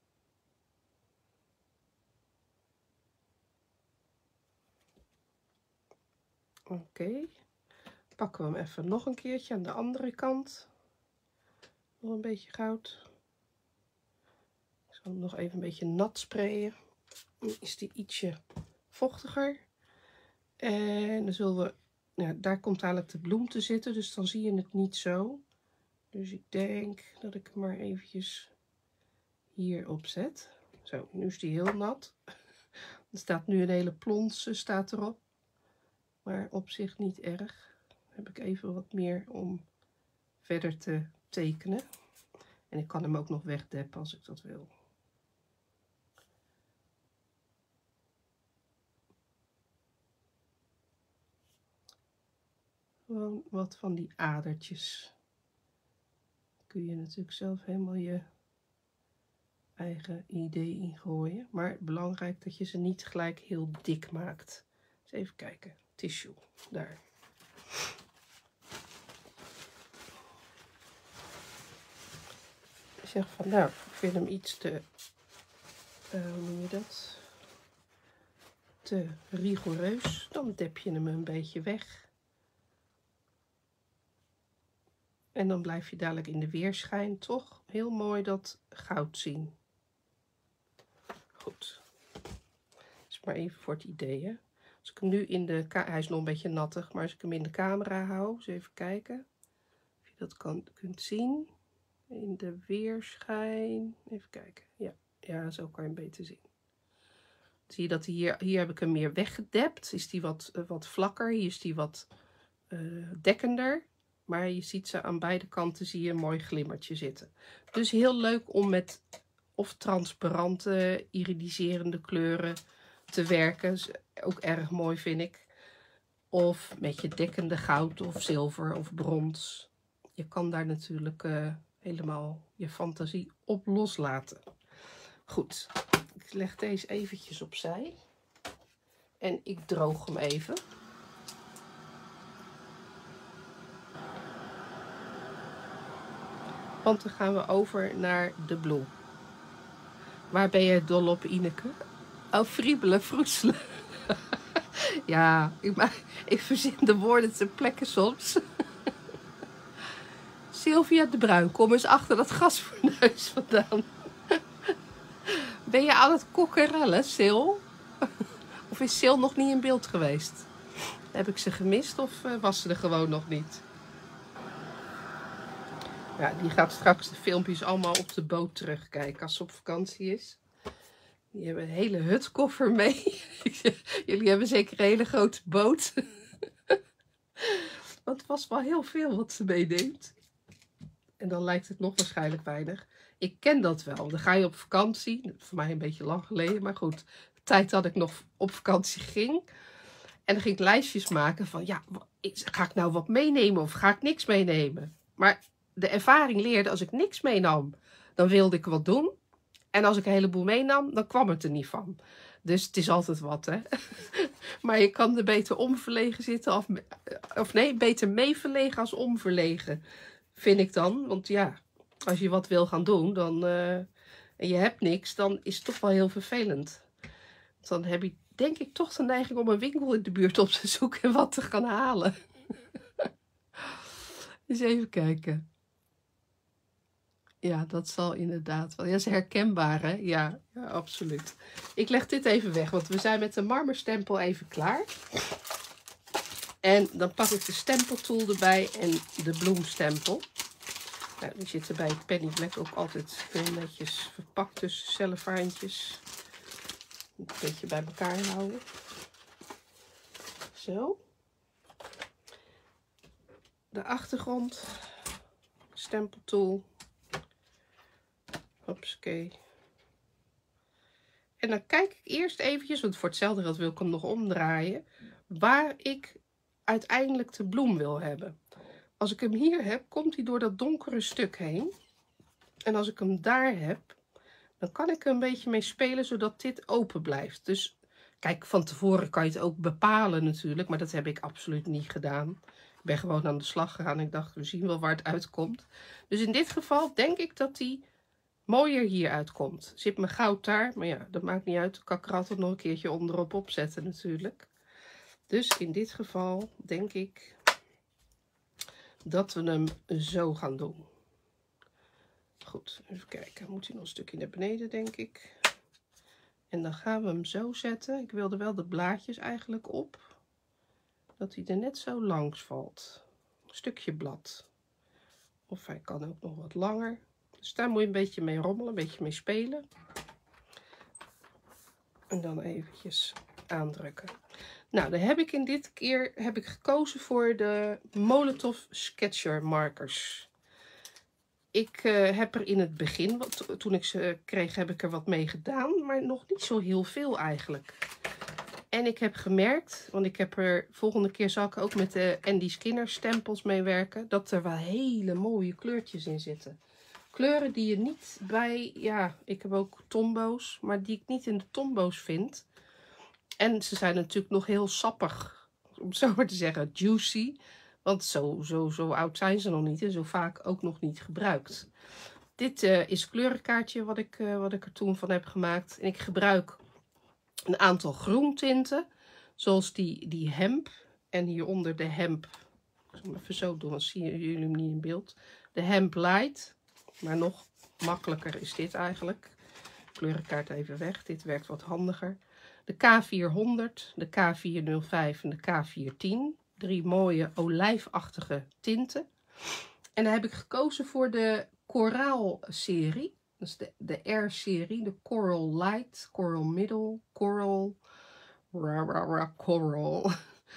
Oké. Pakken we hem even nog een keertje aan de andere kant. Nog een beetje goud. Ik zal hem nog even een beetje nat sprayen. Dan is die ietsje vochtiger. En dan zullen we... Nou, daar komt dadelijk de bloem te zitten, dus dan zie je het niet zo. Dus ik denk dat ik hem maar eventjes hierop zet. Zo, nu is die heel nat. Er staat nu een hele plons staat erop. Maar op zich niet erg. Dan heb ik even wat meer om verder te tekenen. En ik kan hem ook nog wegdeppen als ik dat wil. Gewoon wat van die adertjes. Kun je natuurlijk zelf helemaal je eigen idee ingooien. Maar belangrijk dat je ze niet gelijk heel dik maakt. Dus even kijken. Tissue. Daar. Ik zeg van nou, ik vind hem iets te... hoe noem je dat? Te rigoureus. Dan dep je hem een beetje weg. En dan blijf je dadelijk in de weerschijn toch heel mooi dat goud zien. Goed. Dus maar even voor het idee, hè. Als ik hem nu in de... Hij is nog een beetje nattig, maar als ik hem in de camera hou, eens even kijken of je dat kunt zien. In de weerschijn. Even kijken. Ja, zo kan je hem beter zien. Zie je dat hier heb ik hem meer weggedept. Is die wat vlakker. Hier is die wat dekkender. Maar je ziet ze aan beide kanten, zie je een mooi glimmertje zitten. Dus heel leuk om met of transparante iridiserende kleuren te werken. Is ook erg mooi, vind ik. Of met je dekkende goud of zilver of brons. Je kan daar natuurlijk helemaal je fantasie op loslaten. Goed, ik leg deze eventjes opzij. En ik droog hem even. Want dan gaan we over naar de bloem. Waar ben je dol op, Ineke? Oh, friebelen, vroetselen. Ja, ik verzin de woorden ter plekke soms. Sylvia de Bruin, kom eens achter dat gasfornuis vandaan. Ben je aan het kokkerellen, Sil? Of is Sil nog niet in beeld geweest? Heb ik ze gemist of was ze er gewoon nog niet? Ja, die gaat straks de filmpjes allemaal op de boot terugkijken als ze op vakantie is. Die hebben een hele hutkoffer mee. Jullie hebben zeker een hele grote boot. Want het was wel heel veel wat ze meeneemt. En dan lijkt het nog waarschijnlijk weinig. Ik ken dat wel. Dan ga je op vakantie. Voor mij een beetje lang geleden, maar goed. De tijd dat ik nog op vakantie ging. En dan ging ik lijstjes maken van, ja, ga ik nou wat meenemen of ga ik niks meenemen? Maar de ervaring leerde, als ik niks meenam, dan wilde ik wat doen. En als ik een heleboel meenam, dan kwam het er niet van. Dus het is altijd wat, hè. Maar je kan er beter omverlegen zitten. Of nee, beter mee verlegen als omverlegen. Vind ik dan. Want ja, als je wat wil gaan doen dan, en je hebt niks, dan is het toch wel heel vervelend. Dan heb je denk ik toch de neiging om een winkel in de buurt op te zoeken en wat te gaan halen. Eens even kijken. Ja, dat zal inderdaad wel. Ja, dat is herkenbaar, hè? Ja, ja, absoluut. Ik leg dit even weg, want we zijn met de marmerstempel even klaar. En dan pak ik de stempeltool erbij en de bloemstempel. Nou, die zitten bij Penny Black ook altijd heel netjes verpakt tussen cellofaantjes. Een beetje bij elkaar houden. Zo. De achtergrond. Stempeltool. Hopsakee. En dan kijk ik eerst eventjes, want voor hetzelfde geld wil ik hem nog omdraaien, waar ik uiteindelijk de bloem wil hebben. Als ik hem hier heb, komt hij door dat donkere stuk heen. En als ik hem daar heb, dan kan ik er een beetje mee spelen, zodat dit open blijft. Dus kijk, van tevoren kan je het ook bepalen natuurlijk, maar dat heb ik absoluut niet gedaan. Ik ben gewoon aan de slag gegaan. Ik dacht, we zien wel waar het uitkomt. Dus in dit geval denk ik dat die mooier hier uitkomt. Zit mijn goud daar, maar ja, dat maakt niet uit. Ik kan er altijd nog een keertje onderop opzetten natuurlijk. Dus in dit geval denk ik dat we hem zo gaan doen. Goed, even kijken. Moet hij nog een stukje naar beneden, denk ik. En dan gaan we hem zo zetten. Ik wilde wel de blaadjes eigenlijk op. Dat hij er net zo langs valt. Een stukje blad. Of hij kan ook nog wat langer. Dus daar moet je een beetje mee rommelen, een beetje mee spelen. En dan eventjes aandrukken. Nou, dan heb ik in dit keer gekozen voor de Molotow Sketcher markers. Ik heb er in het begin, toen ik ze kreeg, heb ik er wat mee gedaan. Maar nog niet zo heel veel eigenlijk. En ik heb gemerkt, want ik heb er volgende keer zal ik ook met de Andy Skinner stempels mee werken. Dat er wel hele mooie kleurtjes in zitten. Kleuren die je niet bij, ja, ik heb ook tombo's, maar die ik niet in de tombo's vind. En ze zijn natuurlijk nog heel sappig, om het zo maar te zeggen, juicy. Want zo oud zijn ze nog niet en zo vaak ook nog niet gebruikt. Dit is een kleurenkaartje wat ik er toen van heb gemaakt. En ik gebruik een aantal groentinten, zoals die hemp. En hieronder de hemp, ik zal hem even zo doen, dan zien jullie hem niet in beeld. De hemp light. Maar nog makkelijker is dit eigenlijk. Kleurenkaart even weg. Dit werkt wat handiger. De K400, de K405 en de K410. 3 mooie olijfachtige tinten. En dan heb ik gekozen voor de koraal-serie. Dat is de R-serie. De Coral Light, Coral Middle, Coral... Coral...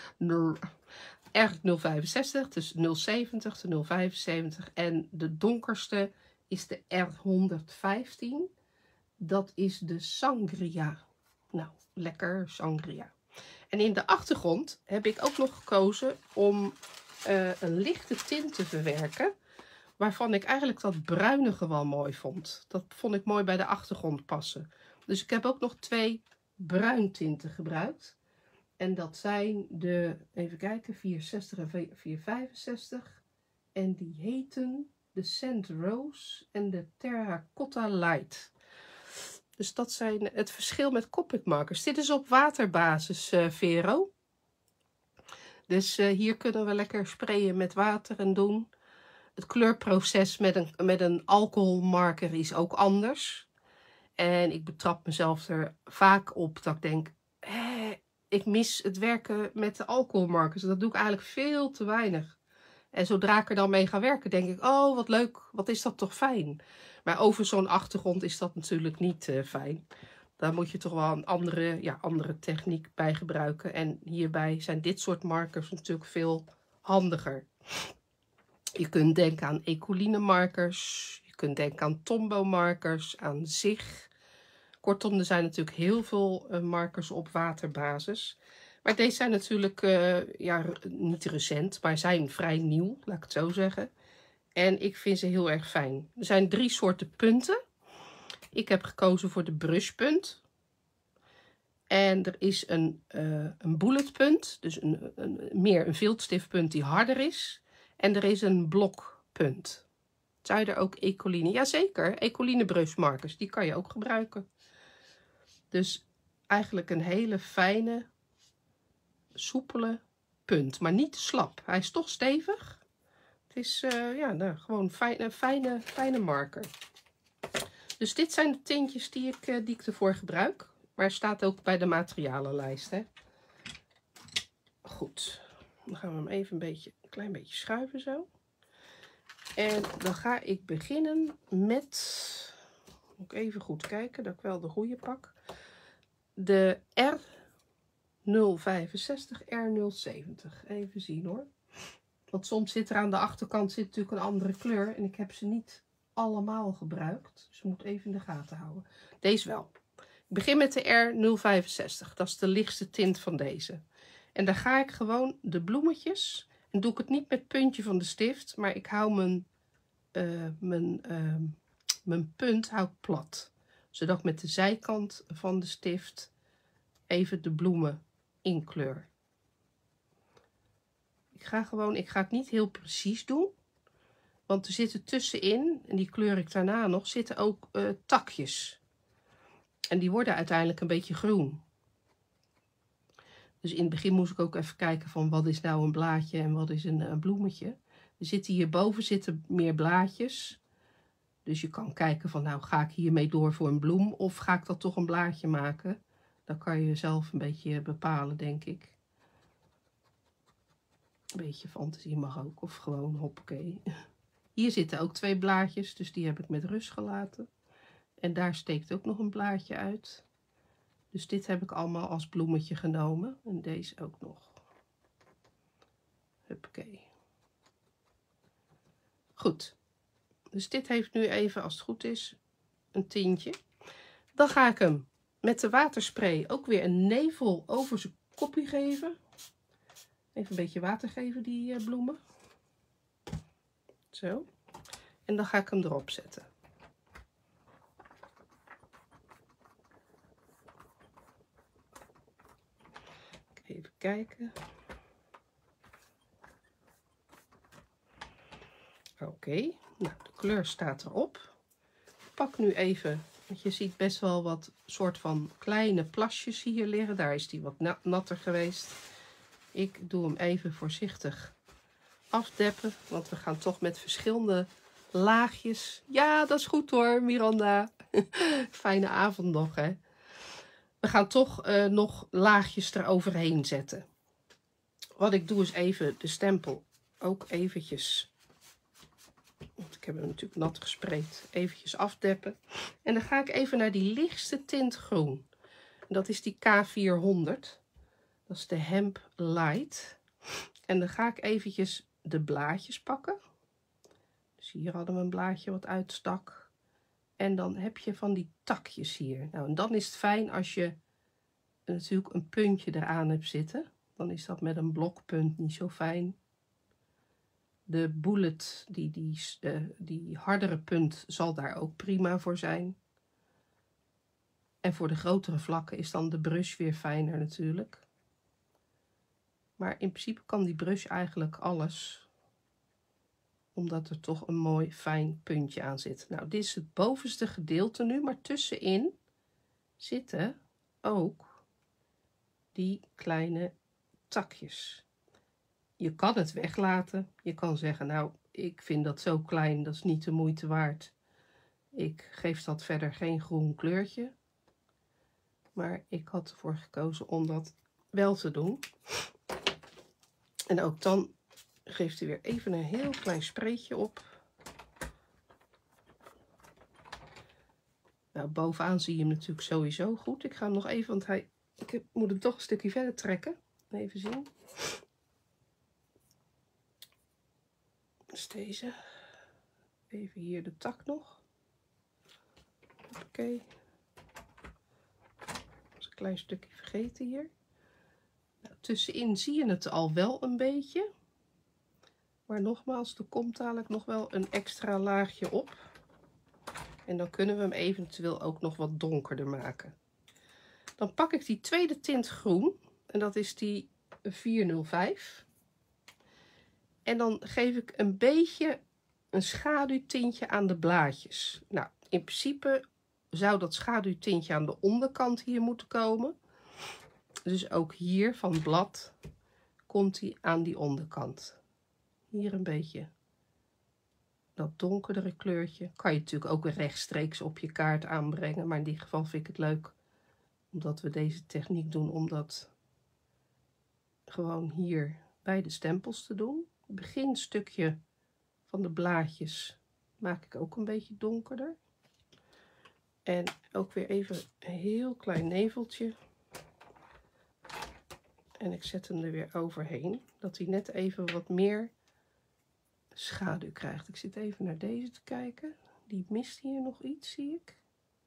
R065, dus 070, de 075 en de donkerste is de R115. Dat is de Sangria. Nou, lekker Sangria. En in de achtergrond heb ik ook nog gekozen om een lichte tint te verwerken. Waarvan ik eigenlijk dat bruinige wel mooi vond. Dat vond ik mooi bij de achtergrond passen. Dus ik heb ook nog 2 bruintinten gebruikt. En dat zijn de, even kijken, 460 en 465. En die heten de Sand Rose en de Terracotta Light. Dus dat zijn het verschil met Copic markers. Dit is op waterbasis, Vero. Dus hier kunnen we lekker sprayen met water en doen. Het kleurproces met een alcoholmarker is ook anders. En ik betrap mezelf er vaak op dat ik denk, ik mis het werken met de alcoholmarkers. Dat doe ik eigenlijk veel te weinig. En zodra ik er dan mee ga werken, denk ik, oh wat leuk, wat is dat toch fijn. Maar over zo'n achtergrond is dat natuurlijk niet fijn. Daar moet je toch wel een andere techniek bij gebruiken. En hierbij zijn dit soort markers natuurlijk veel handiger. Je kunt denken aan Ecoline markers. Je kunt denken aan Tombow markers, aan Zig. Kortom, er zijn natuurlijk heel veel markers op waterbasis. Maar deze zijn natuurlijk niet recent, maar zijn vrij nieuw, laat ik het zo zeggen. En ik vind ze heel erg fijn. Er zijn 3 soorten punten. Ik heb gekozen voor de brushpunt. En er is een bulletpunt, dus meer een viltstiftpunt die harder is. En er is een blokpunt. Zou je er ook Ecoline? Jazeker, Ecoline brushmarkers, die kan je ook gebruiken. Dus eigenlijk een hele fijne, soepele punt, maar niet te slap. Hij is toch stevig. Het is gewoon een fijne marker. Dus dit zijn de tintjes die ik ervoor gebruik. Maar staat ook bij de materialenlijst. Hè? Goed, dan gaan we hem even een klein beetje schuiven zo. En dan ga ik beginnen met, moet ik even goed kijken dat ik wel de goede pak. De R065, R070. Even zien hoor. Want soms zit er aan de achterkant natuurlijk een andere kleur. En ik heb ze niet allemaal gebruikt. Dus je moet even in de gaten houden. Deze wel. Ik begin met de R065. Dat is de lichtste tint van deze. En dan ga ik gewoon de bloemetjes. En doe ik het niet met het puntje van de stift. Maar ik hou mijn punt hou ik plat. Zodat ik met de zijkant van de stift even de bloemen inkleur. Ik ga het niet heel precies doen. Want er zitten tussenin, en die kleur ik daarna nog, zitten ook takjes. En die worden uiteindelijk een beetje groen. Dus in het begin moest ik ook even kijken van wat is nou een blaadje en wat is een bloemetje. Er zitten hierboven meer blaadjes. Dus je kan kijken van nou ga ik hiermee door voor een bloem of ga ik dat toch een blaadje maken. Dat kan je zelf een beetje bepalen, denk ik. Een beetje fantasie mag ook, of gewoon hoppakee. Hier zitten ook 2 blaadjes, dus die heb ik met rust gelaten. En daar steekt ook nog een blaadje uit. Dus dit heb ik allemaal als bloemetje genomen. En deze ook nog. Huppakee. Goed. Dus dit heeft nu even, als het goed is, een tintje. Dan ga ik hem met de waterspray ook weer een nevel over zijn kopje geven. Even een beetje water geven, die bloemen. Zo. En dan ga ik hem erop zetten. Even kijken. Oké, nou de kleur staat erop. Ik pak nu even, want je ziet best wel wat soort van kleine plasjes hier liggen. Daar is die wat natter geweest. Ik doe hem even voorzichtig afdeppen, want we gaan toch met verschillende laagjes. Ja, dat is goed hoor, Miranda. Fijne avond nog, hè. We gaan toch nog laagjes eroverheen zetten. Wat ik doe is even de stempel ook eventjes, want ik heb hem natuurlijk nat gespreid, eventjes afdeppen. En dan ga ik even naar die lichtste tint groen. Dat is die K400. Dat is de Hemp Light. En dan ga ik eventjes de blaadjes pakken. Dus hier hadden we een blaadje wat uitstak. En dan heb je van die takjes hier. Nou, en dan is het fijn als je natuurlijk een puntje eraan hebt zitten. Dan is dat met een blokpunt niet zo fijn. De bullet, die hardere punt, zal daar ook prima voor zijn. En voor de grotere vlakken is dan de brush weer fijner natuurlijk. Maar in principe kan die brush eigenlijk alles. Omdat er toch een mooi fijn puntje aan zit. Nou, dit is het bovenste gedeelte nu. Maar tussenin zitten ook die kleine takjes. Je kan het weglaten. Je kan zeggen, nou, ik vind dat zo klein, dat is niet de moeite waard. Ik geef dat verder geen groen kleurtje. Maar ik had ervoor gekozen om dat wel te doen. En ook dan geeft hij weer even een heel klein spreetje op. Nou, bovenaan zie je hem natuurlijk sowieso goed. Ik ga hem nog even, want ik moet hem toch een stukje verder trekken. Even zien. Dus deze. Even hier de tak nog. Oké. Een klein stukje vergeten hier. Nou, tussenin zie je het al wel een beetje. Maar nogmaals, er komt dadelijk nog wel een extra laagje op. En dan kunnen we hem eventueel ook nog wat donkerder maken. Dan pak ik die tweede tint groen. En dat is die 405. En dan geef ik een beetje een schaduwtintje aan de blaadjes. Nou, in principe zou dat schaduwtintje aan de onderkant hier moeten komen. Dus ook hier van het blad komt hij aan die onderkant. Hier een beetje dat donkerdere kleurtje. Kan je natuurlijk ook rechtstreeks op je kaart aanbrengen. Maar in dit geval vind ik het leuk omdat we deze techniek doen. Om dat gewoon hier bij de stempels te doen. Het beginstukje van de blaadjes maak ik ook een beetje donkerder. En ook weer even een heel klein neveltje. En ik zet hem er weer overheen. Dat hij net even wat meer schaduw krijgt. Ik zit even naar deze te kijken. Die mist hier nog iets, zie ik.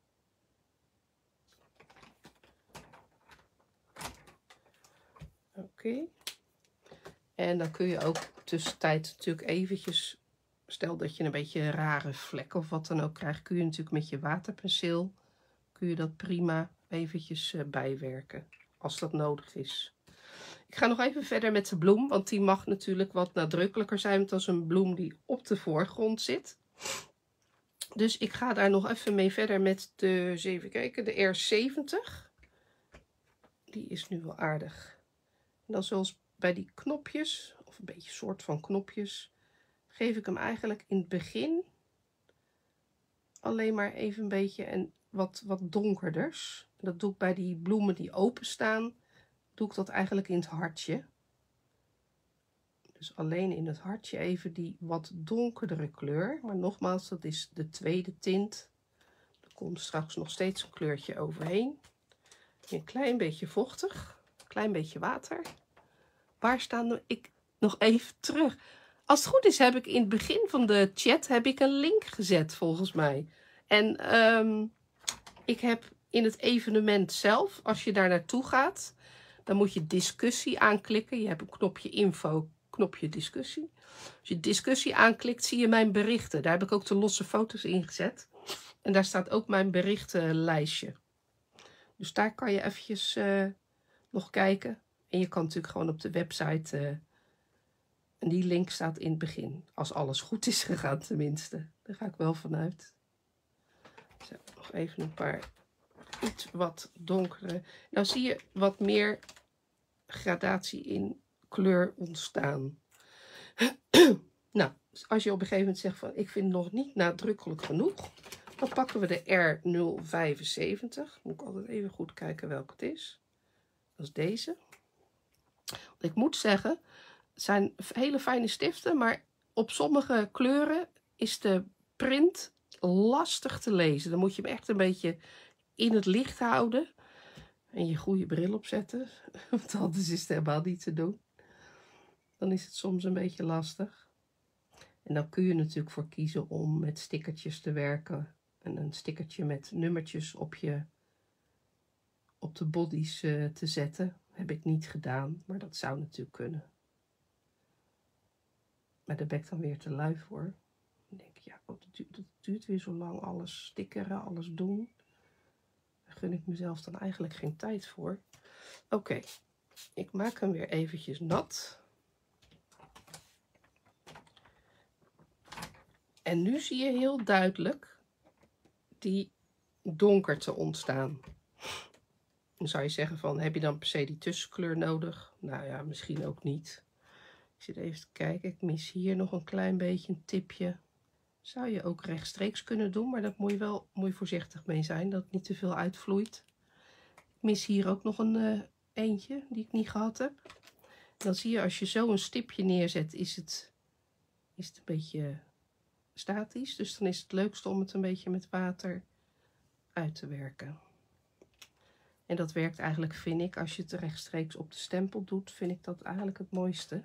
Oké. En dan kun je ook tussentijd natuurlijk eventjes, stel dat je een beetje een rare vlek of wat dan ook krijgt, kun je natuurlijk met je waterpenseel, kun je dat prima eventjes bijwerken, als dat nodig is. Ik ga nog even verder met de bloem, want die mag natuurlijk wat nadrukkelijker zijn, want dat is een bloem die op de voorgrond zit. Dus ik ga daar nog even mee verder met de, eens even kijken, de R70. Die is nu wel aardig. En dan zoals bij die knopjes, of een beetje soort van knopjes, geef ik hem eigenlijk in het begin alleen maar even een beetje en wat donkerders. Dat doe ik bij die bloemen die openstaan, doe ik dat eigenlijk in het hartje. Dus alleen in het hartje even die wat donkerdere kleur. Maar nogmaals, dat is de tweede tint. Er komt straks nog steeds een kleurtje overheen. Een klein beetje vochtig, een klein beetje water. Waar staan ik nog even terug? Als het goed is heb ik in het begin van de chat een link gezet volgens mij. En ik heb in het evenement zelf, als je daar naartoe gaat, dan moet je discussie aanklikken. Je hebt een knopje info, knopje discussie. Als je discussie aanklikt zie je mijn berichten. Daar heb ik ook de losse foto's in gezet. En daar staat ook mijn berichtenlijstje. Dus daar kan je eventjes nog kijken. En je kan natuurlijk gewoon op de website, en die link staat in het begin. Als alles goed is gegaan tenminste. Daar ga ik wel vanuit. Zo, nog even een paar iets wat donkere. Nou zie je wat meer gradatie in kleur ontstaan. Nou, als je op een gegeven moment zegt van ik vind het nog niet nadrukkelijk genoeg. Dan pakken we de R075. Moet ik altijd even goed kijken welke het is. Dat is deze. Ik moet zeggen, het zijn hele fijne stiften, maar op sommige kleuren is de print lastig te lezen. Dan moet je hem echt een beetje in het licht houden en je goede bril opzetten, want anders is het helemaal niet te doen. Dan is het soms een beetje lastig. En dan kun je natuurlijk voor kiezen om met stickertjes te werken. En een stickertje met nummertjes op de bodies te zetten. Heb ik niet gedaan, maar dat zou natuurlijk kunnen. Maar daar ben ik dan weer te lui voor. Dan denk ik, ja, dat duurt weer zo lang. Alles stickeren, alles doen. Daar gun ik mezelf dan eigenlijk geen tijd voor. Oké, ik maak hem weer eventjes nat. En nu zie je heel duidelijk die donkerte ontstaan. Dan zou je zeggen van, heb je dan per se die tussenkleur nodig? Nou ja, misschien ook niet. Ik zit even te kijken, ik mis hier nog een klein beetje een tipje. Zou je ook rechtstreeks kunnen doen, maar dat moet je voorzichtig mee zijn, dat het niet te veel uitvloeit. Ik mis hier ook nog een eentje die ik niet gehad heb. Dan zie je, als je zo een stipje neerzet, is het een beetje statisch. Dus dan is het leukste om het een beetje met water uit te werken. En dat werkt eigenlijk, vind ik, als je het rechtstreeks op de stempel doet, vind ik dat eigenlijk het mooiste.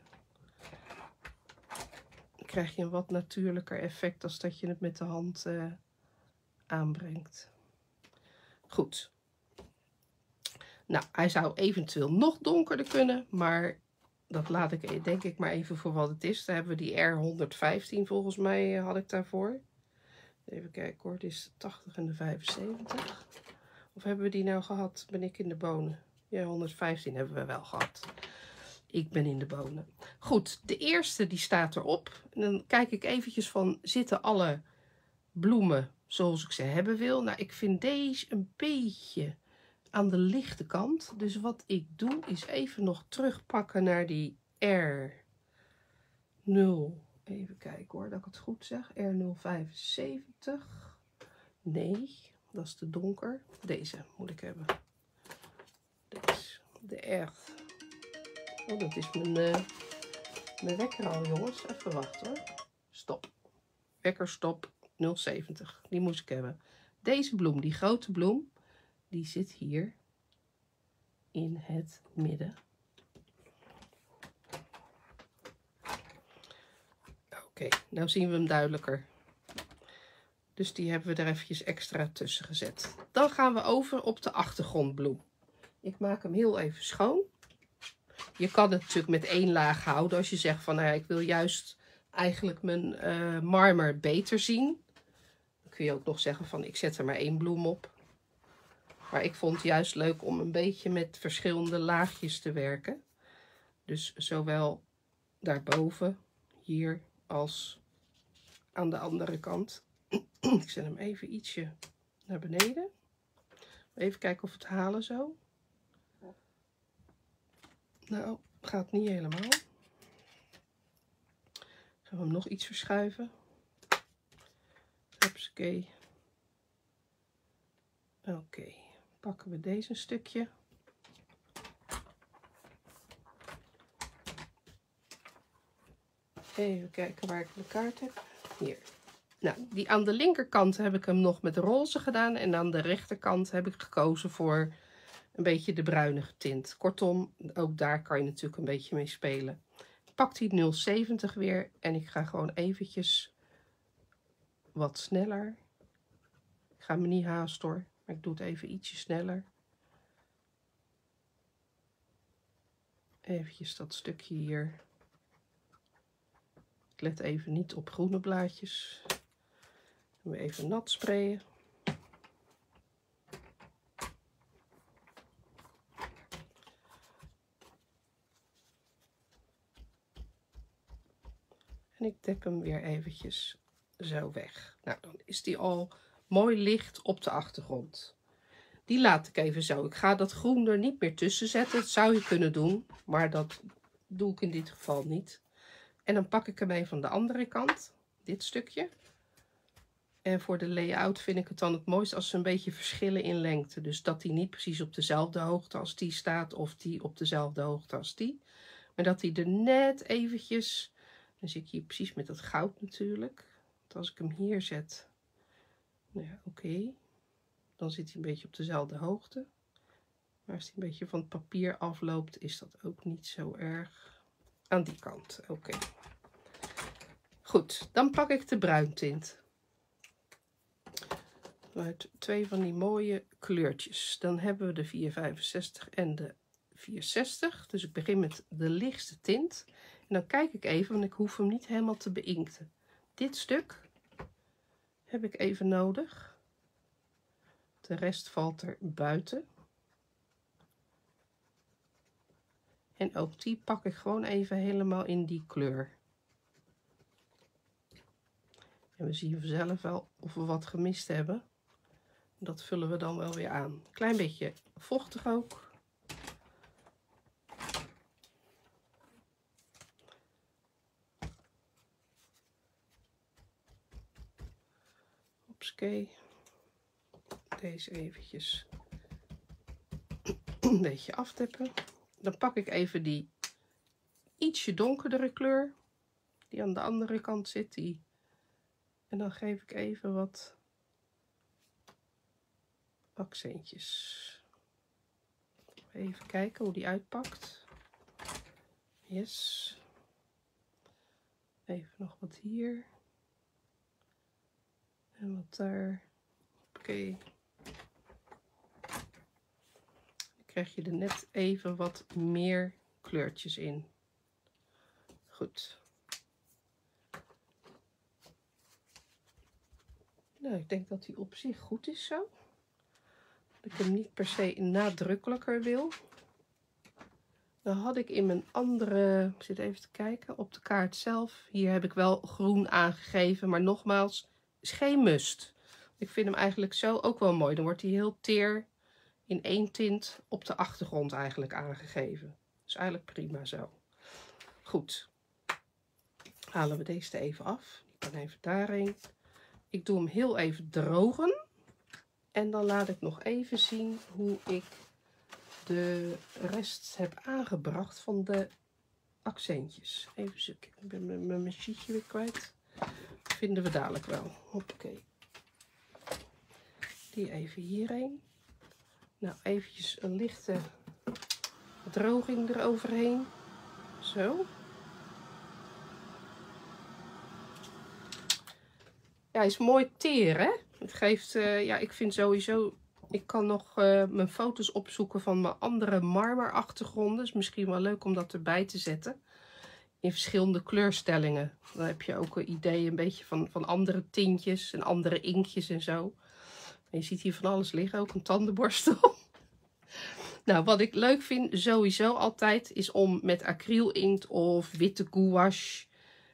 Dan krijg je een wat natuurlijker effect als dat je het met de hand aanbrengt. Goed. Nou, hij zou eventueel nog donkerder kunnen, maar dat laat ik denk ik maar even voor wat het is. Daar hebben we die R115 volgens mij had ik daarvoor. Even kijken hoor, dit is de 80 en de 75. Of hebben we die nou gehad? Ben ik in de bonen? Ja, 115 hebben we wel gehad. Ik ben in de bonen. Goed, de eerste die staat erop. En dan kijk ik eventjes van, zitten alle bloemen zoals ik ze hebben wil? Nou, ik vind deze een beetje aan de lichte kant. Dus wat ik doe is even nog terugpakken naar die R0. Even kijken hoor, dat ik het goed zeg. R075. Nee, dat is te donker. Deze moet ik hebben. Deze. De R. Oh, dat is mijn wekker al, jongens. Even wachten hoor. Stop. Wekker stop. 070. Die moest ik hebben. Deze bloem, die grote bloem, die zit hier in het midden. Oké, nou zien we hem duidelijker. Dus die hebben we er eventjes extra tussen gezet. Dan gaan we over op de achtergrondbloem. Ik maak hem heel even schoon. Je kan het natuurlijk met één laag houden als je zegt van, nou ja, ik wil juist eigenlijk mijn marmer beter zien. Dan kun je ook nog zeggen van, ik zet er maar één bloem op. Maar ik vond het juist leuk om een beetje met verschillende laagjes te werken. Dus zowel daarboven, hier, als aan de andere kant. Ik zet hem even ietsje naar beneden. Even kijken of we het halen zo. Nou, gaat niet helemaal. Gaan we hem nog iets verschuiven. Hupsakee. Oké, pakken we deze een stukje. Even kijken waar ik de kaart heb. Hier. Nou, die aan de linkerkant heb ik hem nog met roze gedaan. En aan de rechterkant heb ik gekozen voor een beetje de bruinige tint. Kortom, ook daar kan je natuurlijk een beetje mee spelen. Ik pak die 070 weer en ik ga gewoon eventjes wat sneller. Ik ga me niet haasten hoor, maar ik doe het even ietsje sneller. Eventjes dat stukje hier. Ik let even niet op groene blaadjes. Even nat sprayen. En ik dek hem weer eventjes zo weg. Nou, dan is die al mooi licht op de achtergrond. Die laat ik even zo. Ik ga dat groen er niet meer tussen zetten. Dat zou je kunnen doen, maar dat doe ik in dit geval niet. En dan pak ik hem even van de andere kant, dit stukje. En voor de layout vind ik het dan het mooist als ze een beetje verschillen in lengte. Dus dat die niet precies op dezelfde hoogte als die staat of die op dezelfde hoogte als die. Maar dat die er net eventjes, dan zit ik hier precies met dat goud natuurlijk. Want als ik hem hier zet, nou ja, oké. Dan zit hij een beetje op dezelfde hoogte. Maar als hij een beetje van het papier afloopt, is dat ook niet zo erg. Aan die kant, oké. Goed, dan pak ik de bruintint. Uit 2 van die mooie kleurtjes. Dan hebben we de 465 en de 460. Dus ik begin met de lichtste tint. En dan kijk ik even, want ik hoef hem niet helemaal te beïnkten. Dit stuk heb ik even nodig. De rest valt er buiten. En ook die pak ik gewoon even helemaal in die kleur. En we zien vanzelf wel of we wat gemist hebben. Dat vullen we dan wel weer aan. Klein beetje vochtig ook. Hopsakee. Deze eventjes een beetje afteppen. Dan pak ik even die ietsje donkerdere kleur. Die aan de andere kant zit. En dan geef ik even wat accentjes. Even kijken hoe die uitpakt. Yes. Even nog wat hier. En wat daar. Oké. Dan krijg je er net even wat meer kleurtjes in. Goed. Nou, ik denk dat die op zich goed is zo. Dat ik hem niet per se nadrukkelijker wil. Dan had ik in mijn andere, ik zit even te kijken, op de kaart zelf. Hier heb ik wel groen aangegeven, maar nogmaals, is geen must. Ik vind hem eigenlijk zo ook wel mooi. Dan wordt hij heel teer in 1 tint op de achtergrond eigenlijk aangegeven. Dus eigenlijk prima zo. Goed. Halen we deze er even af. Die kan even daarheen. Ik doe hem heel even drogen. En dan laat ik nog even zien hoe ik de rest heb aangebracht van de accentjes. Even zoeken. Ik ben mijn sheetje weer kwijt. Dat vinden we dadelijk wel. Hoppakee. Die even hierheen. Nou, eventjes een lichte droging eroverheen. Zo. Ja, hij is mooi teer, hè? Het geeft, ja, ik vind sowieso, ik kan nog mijn foto's opzoeken van mijn andere marmerachtergronden. Is misschien wel leuk om dat erbij te zetten. In verschillende kleurstellingen. Dan heb je ook een idee een beetje van andere tintjes en andere inkjes en zo. En je ziet hier van alles liggen, ook een tandenborstel. Nou, wat ik leuk vind sowieso altijd is om met acrylinkt of witte gouache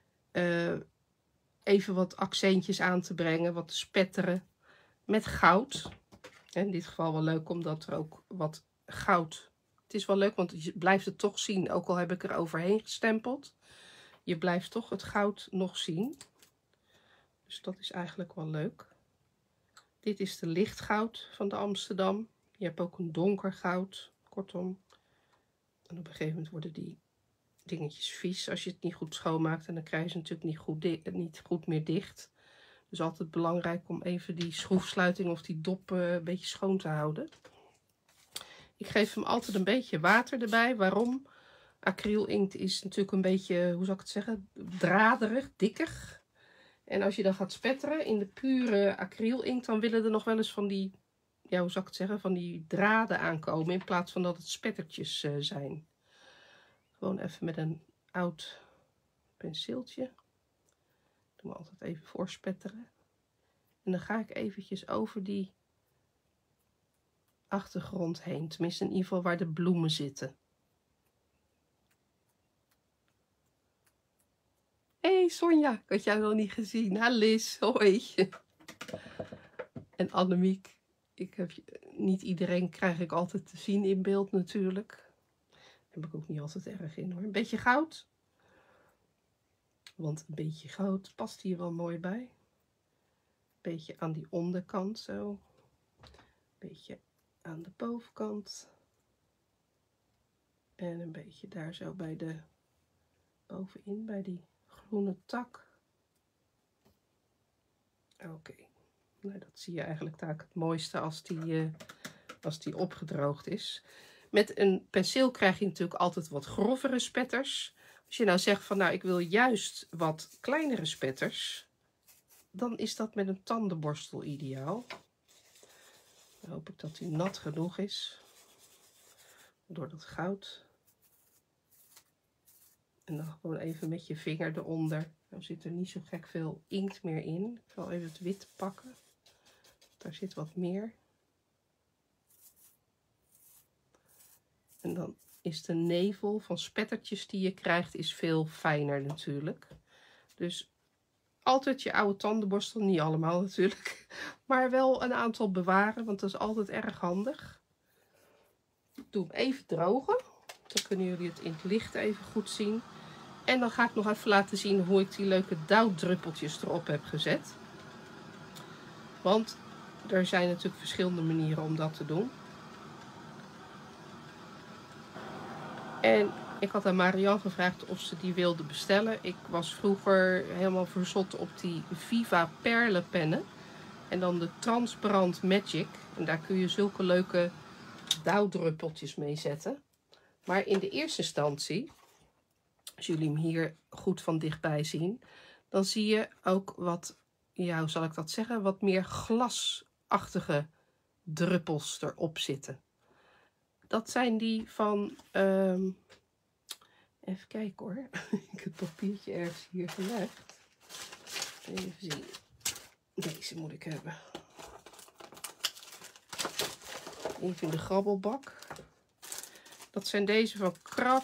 even wat accentjes aan te brengen, wat te spetteren met goud. In dit geval wel leuk omdat er ook wat goud. Het is wel leuk, want je blijft het toch zien, ook al heb ik er overheen gestempeld. Je blijft toch het goud nog zien. Dus dat is eigenlijk wel leuk. Dit is de lichtgoud van de Amsterdam. Je hebt ook een donker goud, kortom. En op een gegeven moment worden die dingetjes vies als je het niet goed schoonmaakt. En dan krijg je ze natuurlijk niet goed meer dicht. Dus altijd belangrijk om even die schroefsluiting of die dop een beetje schoon te houden. Ik geef hem altijd een beetje water erbij. Waarom? Acrylinkt is natuurlijk een beetje, hoe zou ik het zeggen, draderig, dikker. En als je dan gaat spetteren in de pure acrylinkt, dan willen er nog wel eens van die, ja, hoe zou ik het zeggen, van die draden aankomen. In plaats van dat het spettertjes zijn. Gewoon even met een oud penseeltje. Doen we altijd even voorspetteren. En dan ga ik eventjes over die achtergrond heen. Tenminste in ieder geval waar de bloemen zitten. Hey Sonja, ik had jou nog niet gezien. Ha Liz, hoi. En Annemiek. Niet iedereen krijg ik altijd te zien in beeld natuurlijk. Daar heb ik ook niet altijd erg in hoor. Een beetje goud. Want een beetje goud past hier wel mooi bij. Een beetje aan die onderkant zo. Een beetje aan de bovenkant. En een beetje daar zo bij de bovenin, bij die groene tak. Oké. Nou, dat zie je eigenlijk daar het mooiste als die opgedroogd is. Met een penseel krijg je natuurlijk altijd wat grovere spetters. Als je nou zegt van nou ik wil juist wat kleinere spetters, dan is dat met een tandenborstel ideaal. Dan hoop ik dat hij nat genoeg is. Door dat goud. En dan gewoon even met je vinger eronder. Nou zit er niet zo gek veel inkt meer in. Ik zal even het wit pakken. Daar zit wat meer. En dan is de nevel van spettertjes die je krijgt is veel fijner natuurlijk. Dus altijd je oude tandenborstel, niet allemaal natuurlijk, maar wel een aantal bewaren, want dat is altijd erg handig. Ik doe hem even drogen, dan kunnen jullie het in het licht even goed zien. En dan ga ik nog even laten zien hoe ik die leuke dauwdruppeltjes erop heb gezet. Want er zijn natuurlijk verschillende manieren om dat te doen. En ik had aan Marianne gevraagd of ze die wilde bestellen. Ik was vroeger helemaal verzot op die Viva perlenpennen. En dan de Transparant Magic. En daar kun je zulke leuke dauwdruppeltjes mee zetten. Maar in de eerste instantie, als jullie hem hier goed van dichtbij zien, dan zie je ook wat, ja, hoe zal ik dat zeggen, wat meer glasachtige druppels erop zitten. Dat zijn die van, even kijken hoor, ik heb het papiertje ergens hier gelegd. Even zien, deze moet ik hebben. Even in de grabbelbak. Dat zijn deze van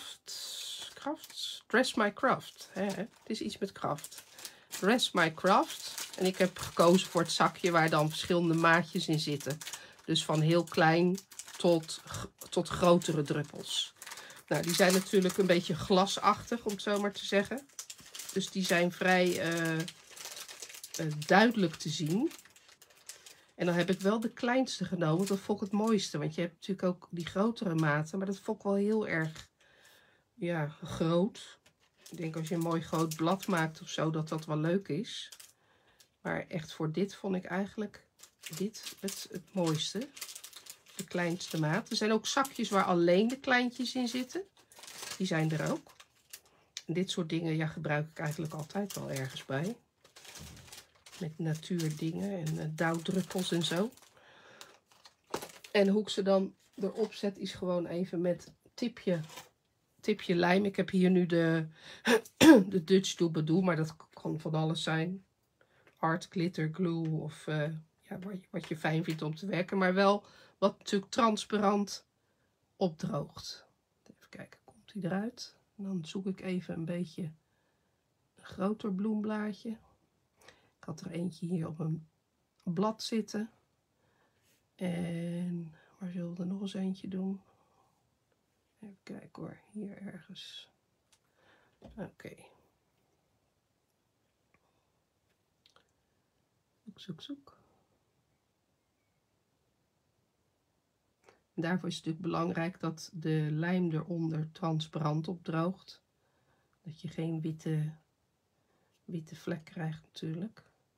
Dress My Craft. Het is iets met Craft. Dress My Craft. En ik heb gekozen voor het zakje waar dan verschillende maatjes in zitten. Dus van heel klein tot grotere druppels. Nou, die zijn natuurlijk een beetje glasachtig, om het zo maar te zeggen. Dus die zijn vrij duidelijk te zien. En dan heb ik wel de kleinste genomen. Dat vond ik het mooiste. Want je hebt natuurlijk ook die grotere maten. Maar dat vond ik wel heel erg, ja, groot. Ik denk als je een mooi groot blad maakt of zo, dat dat wel leuk is. Maar echt voor dit vond ik eigenlijk dit het mooiste. De kleinste maat. Er zijn ook zakjes waar alleen de kleintjes in zitten. Die zijn er ook. En dit soort dingen, ja, gebruik ik eigenlijk altijd wel ergens bij. Met natuurdingen en dauwdruppels en zo. En hoe ik ze dan erop zet is gewoon even met tipje lijm. Ik heb hier nu de Dutch Doobadoo, maar dat kan van alles zijn. Art glitter glue of ja, wat je fijn vindt om te werken. Maar wel wat natuurlijk transparant opdroogt. Even kijken, komt die eruit? En dan zoek ik even een beetje een groter bloemblaadje. Ik had er eentje hier op een blad zitten. En waar zullen we er nog eens eentje doen? Even kijken hoor, hier ergens. Oké. Zoek. En daarvoor is het natuurlijk belangrijk dat de lijm eronder transparant opdroogt. Dat je geen witte vlek krijgt natuurlijk.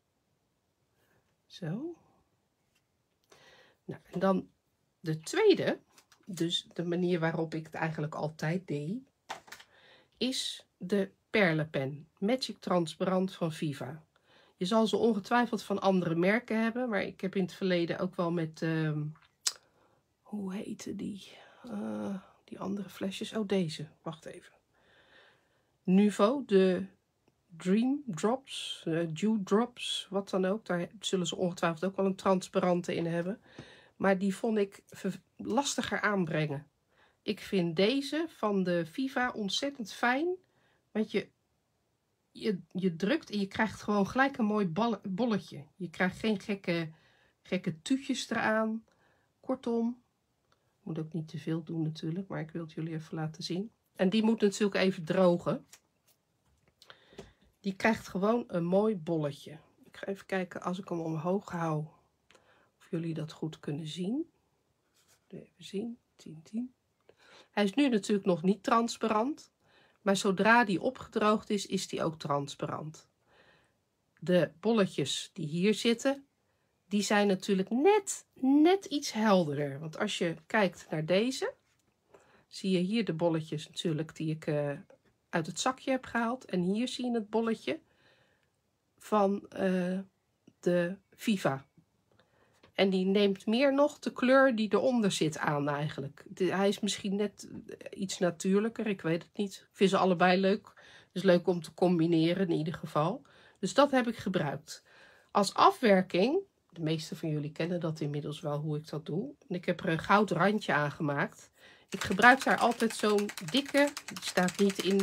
Zo. Nou, en dan de tweede, dus de manier waarop ik het eigenlijk altijd deed, is de perlenpen. Magic Transparant van Viva. Je zal ze ongetwijfeld van andere merken hebben, maar ik heb in het verleden ook wel met, hoe heette die? Die andere flesjes. Oh, deze. Wacht even. Nuvo, de Dream Drops, Dew Drops, wat dan ook. Daar zullen ze ongetwijfeld ook wel een transparante in hebben. Maar die vond ik lastiger aanbrengen. Ik vind deze van de Viva ontzettend fijn. Want je drukt en je krijgt gewoon gelijk een mooi bolletje. Je krijgt geen gekke tuutjes eraan. Kortom, moet ook niet te veel doen natuurlijk, maar ik wil het jullie even laten zien. En die moet natuurlijk even drogen. Die krijgt gewoon een mooi bolletje. Ik ga even kijken als ik hem omhoog hou of jullie dat goed kunnen zien. Even zien. 10. Hij is nu natuurlijk nog niet transparant. Maar zodra die opgedroogd is, is die ook transparant. De bolletjes die hier zitten, die zijn natuurlijk net iets helderder. Want als je kijkt naar deze, zie je hier de bolletjes natuurlijk die ik uit het zakje heb gehaald. En hier zie je het bolletje van de Viva. En die neemt meer nog de kleur die eronder zit aan eigenlijk. Hij is misschien net iets natuurlijker, ik weet het niet. Ik vind ze allebei leuk. Dus leuk om te combineren in ieder geval. Dus dat heb ik gebruikt. Als afwerking, de meeste van jullie kennen dat inmiddels wel hoe ik dat doe. En ik heb er een goud randje aan gemaakt. Ik gebruik daar altijd zo'n dikke, die staat niet in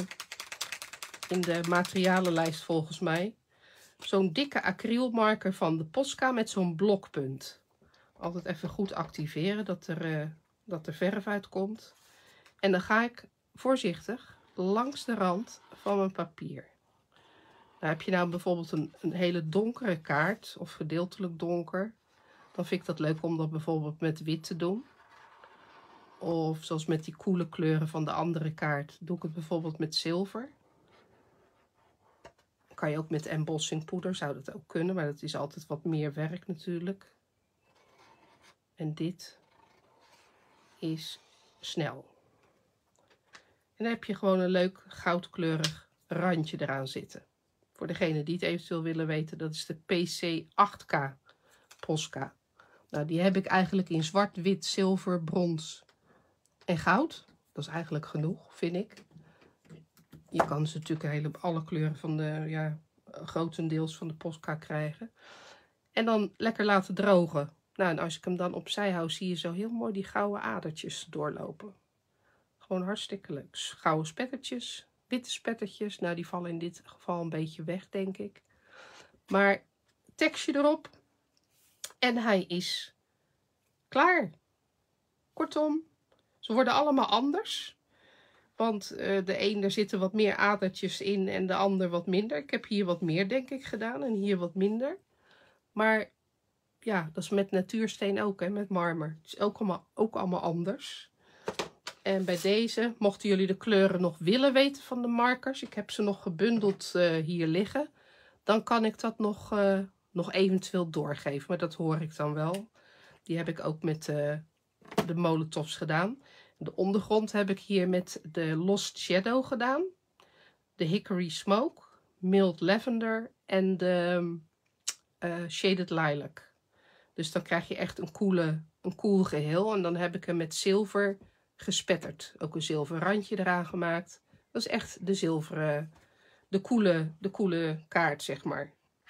de materialenlijst volgens mij. Zo'n dikke acrylmarker van de Posca met zo'n blokpunt. Altijd even goed activeren dat er verf uitkomt. En dan ga ik voorzichtig langs de rand van mijn papier. Nou, heb je nou bijvoorbeeld een hele donkere kaart of gedeeltelijk donker, dan vind ik dat leuk om dat bijvoorbeeld met wit te doen. Of zoals met die koele kleuren van de andere kaart, doe ik het bijvoorbeeld met zilver. Kan je ook met embossing poeder, zou dat ook kunnen, maar dat is altijd wat meer werk natuurlijk. En dit is snel. En dan heb je gewoon een leuk goudkleurig randje eraan zitten. Voor degene die het eventueel willen weten, dat is de PC8K Posca. Nou, die heb ik eigenlijk in zwart, wit, zilver, brons en goud. Dat is eigenlijk genoeg, vind ik. Je kan ze natuurlijk alle kleuren van de, ja, grotendeels van de Posca krijgen. En dan lekker laten drogen. Nou, en als ik hem dan opzij hou, zie je zo heel mooi die gouden adertjes doorlopen. Gewoon hartstikke leuk. Gouden spettertjes, witte spettertjes. Nou, die vallen in dit geval een beetje weg, denk ik. Maar tekstje erop. En hij is klaar. Kortom, ze worden allemaal anders. Want de een, daar zitten wat meer adertjes in en de ander wat minder. Ik heb hier wat meer, denk ik, gedaan en hier wat minder. Maar ja, dat is met natuursteen ook, hè, met marmer. Het is ook allemaal anders. En bij deze, mochten jullie de kleuren nog willen weten van de markers, ik heb ze nog gebundeld hier liggen, dan kan ik dat nog eventueel doorgeven. Maar dat hoor ik dan wel. Die heb ik ook met de Molotovs gedaan. De ondergrond heb ik hier met de Lost Shadow gedaan. De Hickory Smoke, Mild Lavender en de Shaded Lilac. Dus dan krijg je echt een cool geheel. En dan heb ik hem met zilver gespetterd. Ook een zilver randje eraan gemaakt. Dat is echt de zilveren, de coole kaart, zeg maar.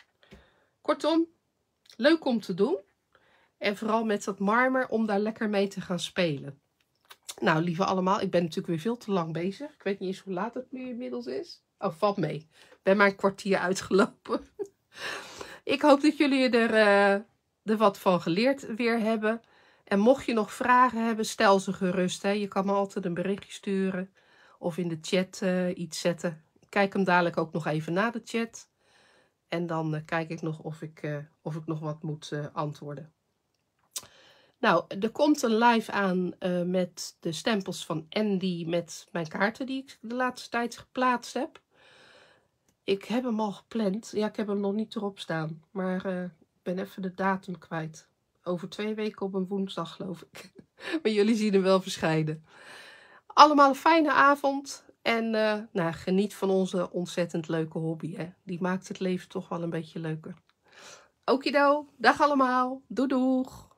Kortom, leuk om te doen. En vooral met dat marmer om daar lekker mee te gaan spelen. Nou, lieve allemaal, ik ben natuurlijk weer veel te lang bezig. Ik weet niet eens hoe laat het nu inmiddels is. Oh, valt mee. Ik ben maar een kwartier uitgelopen. Ik hoop dat jullie er wat van geleerd weer hebben. En mocht je nog vragen hebben, stel ze gerust. Hè. Je kan me altijd een berichtje sturen of in de chat iets zetten. Ik kijk hem dadelijk ook nog even na de chat. En dan kijk ik nog of ik nog wat moet antwoorden. Nou, er komt een live aan met de stempels van Andy met mijn kaarten die ik de laatste tijd geplaatst heb. Ik heb hem al gepland. Ja, ik heb hem nog niet erop staan. Maar ik ben even de datum kwijt. Over 2 weken op een woensdag, geloof ik. Maar jullie zien hem wel verschijnen. Allemaal een fijne avond. En nou, geniet van onze ontzettend leuke hobby. Hè? Die maakt het leven toch wel een beetje leuker. Okido, dag allemaal. Doei doeg.